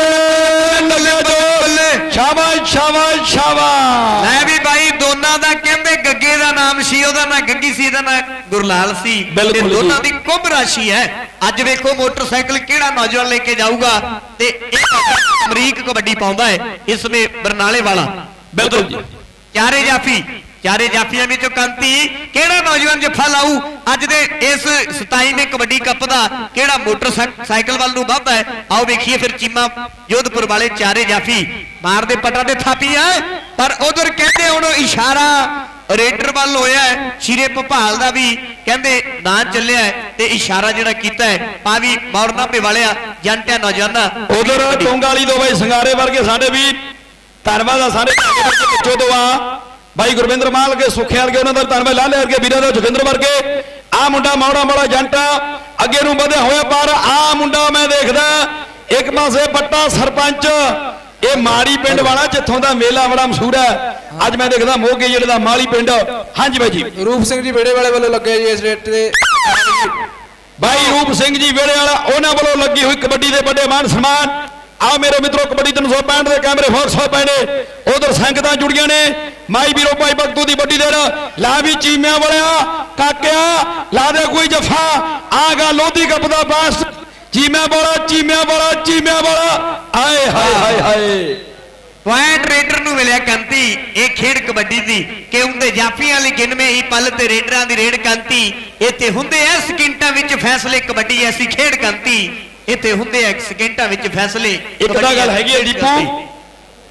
ਸ਼ਾਬਾਸ਼ ਸ਼ਾਬਾਸ਼ ਸ਼ਾਬਾਸ਼। ਲੈ ਵੀ ਭਾਈ ਦੋਨਾਂ ਦਾ ਕਹਿੰਦੇ ਗੱਗੇ ਦਾ ਨਾਮ ਸੀ ਉਹਦਾ ਨਾਂ ਗੱਗੀ ਸੀ ਇਹਦਾ ਨਾਂ ਗੁਰਲਾਲ ਸੀ ਤੇ ਦੋਨਾਂ ਦੀ ਕੁੱਭ ਰਾਸ਼ੀ ਹੈ। ਅੱਜ ਵੇਖੋ ਮੋਟਰਸਾਈਕਲ ਕਿਹੜਾ ਨੌਜਵਾਨ ਲੈ ਕੇ ਜਾਊਗਾ ਤੇ ਇਹ ਅਮਰੀਕ ਕਬੱਡੀ ਪਾਉਂਦਾ ਹੈ ਇਸ ਵਿੱਚ ਬਰਨਾਲੇ ਵਾਲਾ। ਬਿਲਕੁਲ ਜੀ ਚਾਰੇ ਜਾਫੀਆਂ ਵਿੱਚੋਂ ਕੰਤੀ ਕਿਹੜਾ ਨੌਜਵਾਨ ਜੱਫਾ ਲਾਊ ਅੱਜ ਦੇ ਇਸ 27ਵੇਂ ਕਬੱਡੀ ਕੱਪ ਦਾ ਕਿਹੜਾ ਮੋਟਰਸਾਈਕਲ ਵੱਲ ਨੂੰ ਵੱਧਦਾ ਹੈ। ਆਓ ਵੇਖੀਏ ਫਿਰ ਚੀਮਾ ਜੋਧਪੁਰ ਵਾਲੇ ਚਾਰੇ ਜਾਫੀ ਮਾਰਦੇ ਪਟਾ ਦੇ ਥਾਪੀ ਆ ਪਰ ਉਧਰ ਕਹਿੰਦੇ ਹੁਣ ਇਸ਼ਾਰਾ ਰੇਡਰ ਵੱਲ ਹੋਇਆ ਹੈ। ਸ਼ੀਰੇ ਭੋਪਾਲ ਦਾ ਵੀ ਕਹਿੰਦੇ ਨਾਂ ਚੱਲਿਆ ਤੇ ਇਸ਼ਾਰਾ ਜਿਹੜਾ ਕੀਤਾ ਹੈ ਆ ਵੀ ਮੌੜਨਾਪੇ ਵਾਲਿਆ ਜੰਟਿਆ ਨੌਜਵਾਨਾਂ ਉਧਰ ਟੋਂਗਾਲੀ ਤੋਂ ਬਾਈ ਸੰਗਾਰੇ ਵਰਗੇ ਸਾਡੇ ਵੀ ਧੰਨਵਾਦ ਆ ਸਾਰੇ ਪਿੱਛੋਂ ਤੋਂ ਆ भाई गुरविंदर माल के सुखे वर्गे उन्होंने धन्यवाद लाले वर्गे वीर जोगिंदर वर्गे आ मुंडा माड़ा जंटा अगे नूं वधिया होया पर आ मुंडा मैं देखदा एक पासे बट्टा सरपंच ये माड़ी पिंड वाला जिथों दा मेला बड़ा मशहूर है अज मैं देखदा मोगे जिले दा माड़ी पिंड। हाँ जी भाई जी रूप सिंह जी बेड़े वाले वालों लगे जी इस रेट ते भाई रूप सिंह जी बेड़े वाला उन्हां वालों लगी हुई कबड्डी दे बड़े मान सम्मान। आ मेरे मित्रों कबड्डी 365 के कैमरे फोर्स हो पैने उधर संगत जुड़िया ने माई वीरो भाई भगतू की बड़ी देर ला भी चीमिया वालिया काकिया ला दे कोई जफा आगा लोधी कप दा पास चीमिया वाला आए हाय हाय हाय पॉइंट रेडर ਨੂੰ ਮਿਲਿਆ ਕੰਤੀ ਇਹ ਖੇਡ ਕਬੱਡੀ ਦੀ ਕਿ ਉਹਦੇ ਜਾਫੀਆਂ ਲਈ ਗਿਣਵੇਂ ਹੀ ਪਲ ਤੇ ਰੇਡਰਾਂ ਦੀ ਰੇਡ ਕੰਤੀ ਇੱਥੇ ਹੁੰਦੇ ਐ ਸਕਿੰਟਾਂ ਵਿੱਚ ਫੈਸਲੇ ਕਬੱਡੀ ਐਸੀ ਖੇਡ ਕੰਤੀ ਇੱਥੇ ਹੁੰਦੇ ਐ ਸਕਿੰਟਾਂ ਵਿੱਚ ਫੈਸਲੇ ਇੱਕ ਤਾਂ ਗੱਲ ਹੈਗੀ ਹੈ ਦੀਪੂ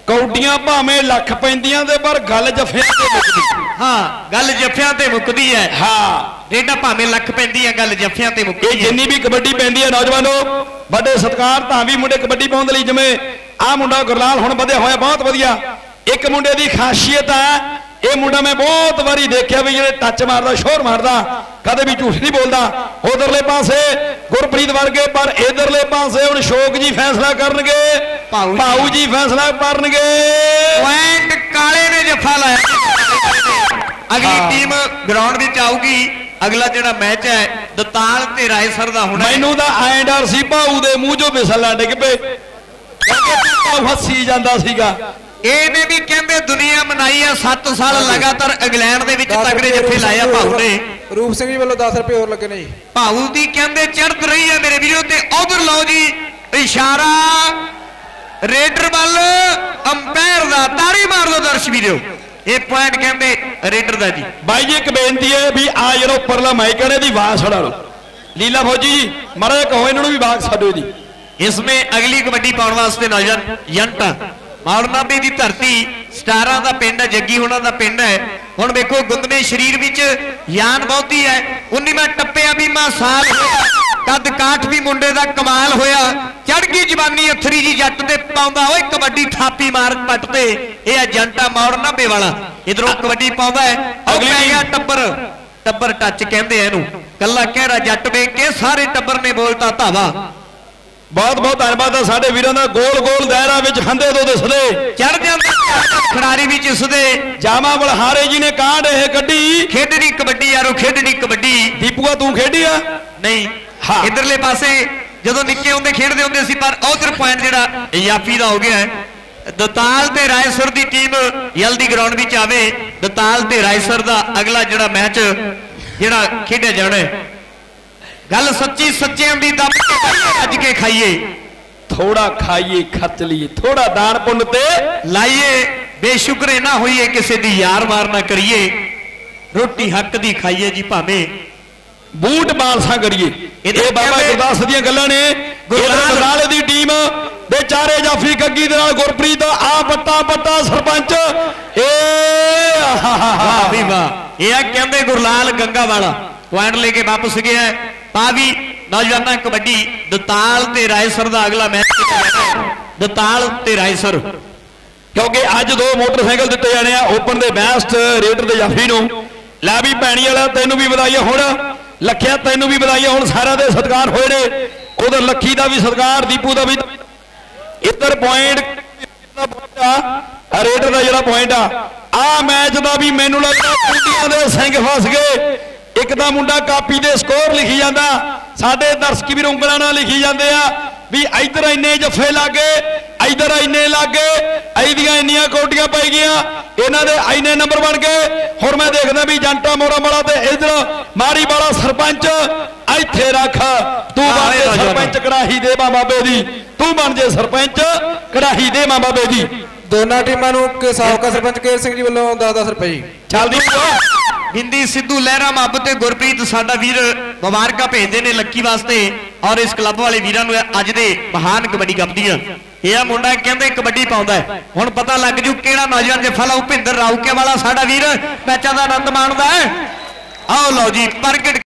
ਕੌਡੀਆਂ ਭਾਵੇਂ ਲੱਖ ਪੈਂਦੀਆਂ ਤੇ ਪਰ ਗੱਲ ਜੱਫਿਆਂ ਤੇ ਮੁੱਕਦੀ। ਹਾਂ ਗੱਲ ਜੱਫਿਆਂ ਤੇ ਮੁੱਕਦੀ ਹੈ। ਹਾਂ ਰੇਡਾਂ ਭਾਵੇਂ ਲੱਖ ਪੈਂਦੀ ਹੈ ਗੱਲ ਜੱਫਿਆਂ ਤੇ ਮੁੱਕਦੀ ਇਹ ਜਿੰਨੀ ਵੀ ਕਬੱਡੀ ਪੈਂਦੀ ਹੈ ਨੌਜਵਾਨੋ ਵੱਡੇ ਸਤਿਕਾਰ ਤਾਂ ਵੀ ਮੁੰਡੇ ਕਬੱਡੀ ਪਾਉਣ ਦੇ ਲਈ ਜਿਵੇਂ ਆਹ ਮੁੰਡਾ ਗੁਰਲਾਲ ਹੁਣ ਵਧਿਆ ਹੋਇਆ ਬਹੁਤ ਵਧੀਆ। ਇੱਕ ਮੁੰਡੇ ਦੀ ਖਾਸੀਅਤ ਹੈ ਇਹ ਮੁੰਡਾ ਮੈਂ ਬਹੁਤ ਵਾਰੀ ਦੇਖਿਆ ਵੀ ਜਿਹੜੇ ਟੱਚ ਮਾਰਦਾ ਸ਼ੋਰ ਮਾਰਦਾ ਕਦੇ ਵੀ ਝੂਠ ਨਹੀਂ ਬੋਲਦਾ। ਉਧਰਲੇ ਪਾਸੇ ਗੁਰਪ੍ਰੀਤ ਵਰਗੇ ਪਰ ਇਧਰਲੇ ਪਾਸੇ ਹੁਣ ਸ਼ੋਕ ਜੀ ਫੈਸਲਾ ਕਰਨਗੇ ਭਾਊ ਜੀ ਫੈਸਲਾ ਕਰਨਗੇ। ਪੁਆਇੰਟ ਕਾਲੇ ਨੇ ਜੱਫਾ ਲਾਇਆ। ਅਗਲੀ ਟੀਮ ਗਰਾਊਂਡ ਵਿੱਚ ਆਊਗੀ। ਅਗਲਾ ਜਿਹੜਾ ਮੈਚ ਹੈ ਦਤਾਲ ਤੇ ਰਾਏਸਰ ਦਾ ਹੋਣਾ। ਮੈਨੂੰ ਤਾਂ ਐਂ ਡਰ ਸੀ ਭਾਊ ਦੇ ਮੂੰਹ ਚੋਂ ਵਿਸਲ ਡਿੱਗ ਪਏ ਕਿਉਂਕਿ ਹੱਸੀ ਜਾਂਦਾ ਸੀਗਾ। ਇਹਨੇ ਵੀ ਕਹਿੰਦੇ ਦੁਨੀਆ ਮਨਾਈ ਆ 7 ਸਾਲ ਲਗਾਤਾਰ ਇੰਗਲੈਂਡ ਦੇ ਵਿੱਚ ਤਗੜੇ ਜੱਫੇ ਲਾਇਆ ਭਾਊ ਨੇ। ਰੂਪ ਸਿੰਘ ਜੀ ਵੱਲੋਂ 10 ਰੁਪਏ ਹੋਰ ਲੱਗੇ ਨੇ ਜੀ। ਭਾਊ ਦੀ ਕਹਿੰਦੇ ਚੜ੍ਹਤ ਰਹੀ ਹੈ ਮੇਰੇ ਵੀਰੋ। ਤੇ ਉਧਰ ਲਓ ਜੀ ਇਸ਼ਾਰਾ ਰੇਡਰ ਵੱਲ ਅੰਪਾਇਰ ਦਾ। ਤਾੜੀ ਮਾਰ ਦਿਓ ਦਰਸ਼ਕ ਵੀਰੋ। ਇਹ ਪੁਆਇੰਟ ਕਹਿੰਦੇ ਰੇਡਰ ਦਾ ਜੀ। ਬਾਈ ਜੀ ਇੱਕ ਬੇਨਤੀ ਹੈ ਵੀ ਆ ਜਿਹੜਾ ਉੱਪਰਲਾ ਮਾਈਕ ਹੈ ਇਹਦੀ ਆਵਾਜ਼ ਛੜਾ ਲਓ। ਲੀਲਾ ਫੌਜੀ ਜੀ ਮਾੜਾ ਕਹੋ ਇਹਨਾਂ ਨੂੰ ਵੀ ਆਵਾਜ਼ ਛੱਡੋ ਜੀ। ਇਸਮੇ ਅਗਲੀ ਕਬੱਡੀ ਪਾਉਣ ਵਾਸਤੇ ਨੌਜਵਾਨ ਯੰਟਾ ਮਾਲਨਾਬੀ ਦੀ ਧਰਤੀ ਸਟਾਰਾਂ ਦਾ ਪਿੰਡ ਹੈ। ਜੱਗੀ ਉਹਨਾਂ ਦਾ ਪਿੰਡ ਹੈ। ਹੁਣ ਵੇਖੋ ਗੁੰਦਵੇਂ ਸਰੀਰ ਵਿੱਚ ਯਾਨ ਬਹੁਤੀ ਹੈ। 19ਵਾਂ ਟੱਪਿਆ ਬੀਮਾ ਸਾਲ ਹੋਇਆ। ਕੱਦ ਕਾਠ ਵੀ ਮੁੰਡੇ ਦਾ ਕਮਾਲ ਹੋਇਆ। ਚੜ ਗਈ ਜਵਾਨੀ ਅਥਰੀ ਜੀ ਜੱਟ ਤੇ ਪਾਉਂਦਾ ਓਏ ਕਬੱਡੀ ਥਾਪੀ ਮਾਰ ਪੱਟ ਤੇ। ਇਹ ਹੈ ਜੰਟਾ ਮਾਲਨਾਬੇ ਵਾਲਾ ਇਧਰੋਂ ਕਬੱਡੀ ਪਾਉਂਦਾ ਹੈ। ਅਗਲੀ ਪੈ ਗਿਆ ਟੱਬਰ ਟੱਚ ਕਹਿੰਦੇ ਆ ਇਹਨੂੰ। ਕੱਲਾ ਕਹਿਰਾ ਜੱਟ ਵੇਖ ਕੇ ਸਾਰੇ ਟੱਬਰ ਨੇ ਬੋਲਤਾ ਧਾਵਾ। ਬਹੁਤ ਬਹੁਤ ਧੰਨਵਾਦ ਹੈ ਸਾਡੇ ਵੀਰਾਂ ਦਾ। ਗੋਲ ਗੋਲ ਦਾਇਰਾ ਵਿੱਚ ਹੰਦੇ ਤੋਂ ਦਿਸਦੇ ਚੜ ਜਾਂਦਾ ਖਿਡਾਰੀ ਵੀ ਜਿਸਦੇ ਜਾਮਾ ਬਲਹਾਰੇ ਜੀ ਨੇ ਕਾਂਡ ਇਹ ਕੱਢੀ। ਖੇਡਣੀ ਕਬੱਡੀ ਯਾਰੋ ਖੇਡਣੀ ਕਬੱਡੀ। ਦੀਪੂਆ ਤੂੰ ਖੇਡੀ ਆ? ਨਹੀਂ ਹਾਂ ਇਧਰਲੇ ਪਾਸੇ ਜਦੋਂ ਨਿੱਕੇ ਹੁੰਦੇ ਖੇਡਦੇ ਹੁੰਦੇ ਸੀ ਪਰ ਉਧਰ ਪੁਆਇੰਟ ਜਿਹੜਾ ਯਾਫੀ ਦਾ ਹੋ ਗਿਆ ਹੈ। ਦਤਾਲ ਤੇ ਰਾਏਸਰ ਦੀ ਟੀਮ ਜਲਦੀ ਗਰਾਊਂਡ ਵਿੱਚ ਆਵੇ। ਦਤਾਲ ਤੇ ਰਾਏਸਰ ਦਾ ਅਗਲਾ ਜਿਹੜਾ ਮੈਚ ਜਿਹੜਾ ਖੇਡਿਆ ਜਾਣਾ ਹੈ। ਗੱਲ ਸੱਚੀ ਸੱਚਿਆਂ ਦੀ ਦੱਬ ਕੇ ਅੱਜ ਕੇ ਖਾਈਏ। ਥੋੜਾ ਖਾਈਏ ਖਰਚ ਲਈਏ ਥੋੜਾ ਦਾਨ ਪੁੰਨ ਤੇ ਲਾਈਏ। ਬੇਸ਼ੁਕਰੇ ਨਾ ਹੋਈਏ ਕਿਸੇ ਦੀ ਯਾਰ ਮਾਰ ਨਾ ਕਰੀਏ। ਰੋਟੀ ਹੱਕ ਦੀ ਖਾਈਏ ਜੀ ਭਾਵੇਂ ਬੂਟ ਬਾਲਸਾ ਕਰੀਏ। ਇਹ ਬਾਬਾ ਗੁਰਦਾਸ ਦੀਆਂ ਗੱਲਾਂ ਨੇ। ਗੁਰਦਾਸ ਦੀ ਟੀਮ ਦੇ ਚਾਰੇ ਜਾਫੀ ਗੱਗੀ ਦੇ ਨਾਲ ਗੁਰਪ੍ਰੀਤ ਆ ਪੱਟਾ ਸਰਪੰਚ ਇਹ ਵਾਹ ਵੀ ਵਾਹ। ਇਹ ਆ ਕਹਿੰਦੇ ਗੁਰਲਾਲ ਗੰਗਾ ਵਾਲਾ ਪੁਆਇੰਟ ਲੈ ਕੇ ਵਾਪਸ ਗਿਆ। ਤਾਂ ਵੀ ਨੌਜਵਾਨਾਂ ਕਬੱਡੀ ਦਤਾਲ ਤੇ ਰਾਏਸਰ ਦਾ ਅਗਲਾ ਮੈਚ ਕੀਤਾ ਜਾਣਾ। ਦਤਾਲ ਤੇ ਰਾਏਸਰ ਕਿਉਂਕਿ ਅੱਜ 2 ਮੋਟਰਸਾਈਕਲ ਦਿੱਤੇ ਜਾਣੇ ਆ ਓਪਨ ਦੇ ਬੈਸਟ ਰੇਡਰ ਦੇ ਜਾਫੀ ਨੂੰ। ਲੈ ਵੀ ਪੈਣੀ ਵਾਲਾ ਤੈਨੂੰ ਵੀ ਵਧਾਈਆਂ। ਹੁਣ ਲੱਖਿਆ ਤੈਨੂੰ ਵੀ ਵਧਾਈਆਂ। ਹੁਣ ਸਾਰਿਆਂ ਦੇ ਸਤਿਕਾਰ ਹੋਏ ਨੇ। ਉਧਰ ਲੱਖੀ ਦਾ ਵੀ ਸਤਿਕਾਰ ਦੀਪੂ ਦਾ ਵੀ। ਇੱਧਰ ਪੁਆਇੰਟ ਰੇਡਰ ਦਾ ਜਿਹੜਾ ਪੁਆਇੰਟ ਆ ਮੈਚ ਦਾ ਵੀ ਮੈਨੂੰ ਲੱਗਦਾ ਕੁੰਡੀਆਂ ਦੇ ਸਿੰਘ ਫਸ ਗਏ। ਇੱਕ ਤਾਂ ਮੁੰਡਾ ਕਾਪੀ ਦੇ ਸਕੋਰ ਲਿਖੀ ਜਾਂਦਾ। ਸਾਡੇ ਦਰਸ਼ਕ ਵੀ ਉਂਗਲਾਂ ਨਾਲ ਲਿਖੀ ਜਾਂਦੇ ਆ ਵੀ ਇੱਧਰ ਇੰਨੇ ਜੱਫੇ ਲੱਗੇ ਇੱਧਰ ਇੰਨੇ ਲੱਗੇ ਇਹਦੀਆਂ ਇੰਨੀਆਂ ਕੋਟੀਆਂ ਪੈ ਗਈਆਂ ਇਹਨਾਂ ਦੇ ਇੰਨੇ ਨੰਬਰ ਬਣ ਗਏ। ਹੁਣ ਮੈਂ ਦੇਖਦਾ ਵੀ ਜੰਟਾ ਮੋਰਾ ਵਾਲਾ ਤੇ ਇੱਧਰ ਮਾਰੀ ਵਾਲਾ ਸਰਪੰਚ ਇੱਥੇ ਰੱਖ। ਤੂੰ ਬਣ ਜੇ ਸਰਪੰਚ ਕੜਾਹੀ ਦੇ ਮਾਂ ਬਾਬੇ ਦੀ। ਤੂੰ ਬਣ ਜੇ ਸਰਪੰਚ ਕੜਾਹੀ ਦੇ ਮਾਂ ਬਾਬੇ ਦੀ। ਦੋਨਾਂ ਟੀਮਾਂ ਨੂੰ ਸਾਬਕਾ ਸਰਪੰਚ ਕੇਰ ਸਿੰਘ ਜੀ ਵੱਲੋਂ 10-10 ਰੁਪਏ ਚੱਲਦੀ ਬਿੰਦੀ ਸਿੱਧੂ ਲਹਿਰਾ ਮੱਬ ਤੇ ਗੁਰਪ੍ਰੀਤ ਸਾਡਾ ਵੀਰ ਮੁਬਾਰਕਾਂ ਭੇਜਦੇ ਨੇ ਲੱਕੀ ਵਾਸਤੇ ਔਰ ਇਸ ਕਲੱਬ ਵਾਲੇ ਵੀਰਾਂ ਨੂੰ ਅੱਜ ਦੇ ਮਹਾਨ ਕਬੱਡੀ ਕੱਪ ਦੀਆਂ। ਇਹ ਆ ਮੁੰਡਾ ਕਹਿੰਦੇ ਕਬੱਡੀ ਪਾਉਂਦਾ ਹੈ। ਹੁਣ ਪਤਾ ਲੱਗ ਜੂ ਕਿਹੜਾ ਨੌਜਵਾਨ ਜੱਫਾ ਲਾਊ। ਭਿੰਦਰ ਰਾਊਕੇ ਵਾਲਾ ਸਾਡਾ ਵੀਰ ਮੈਚਾਂ ਦਾ ਆਨੰਦ ਮਾਣਦਾ ਹੈ। ਆਓ ਲਓ ਜੀ ਪ੍ਰਗਟ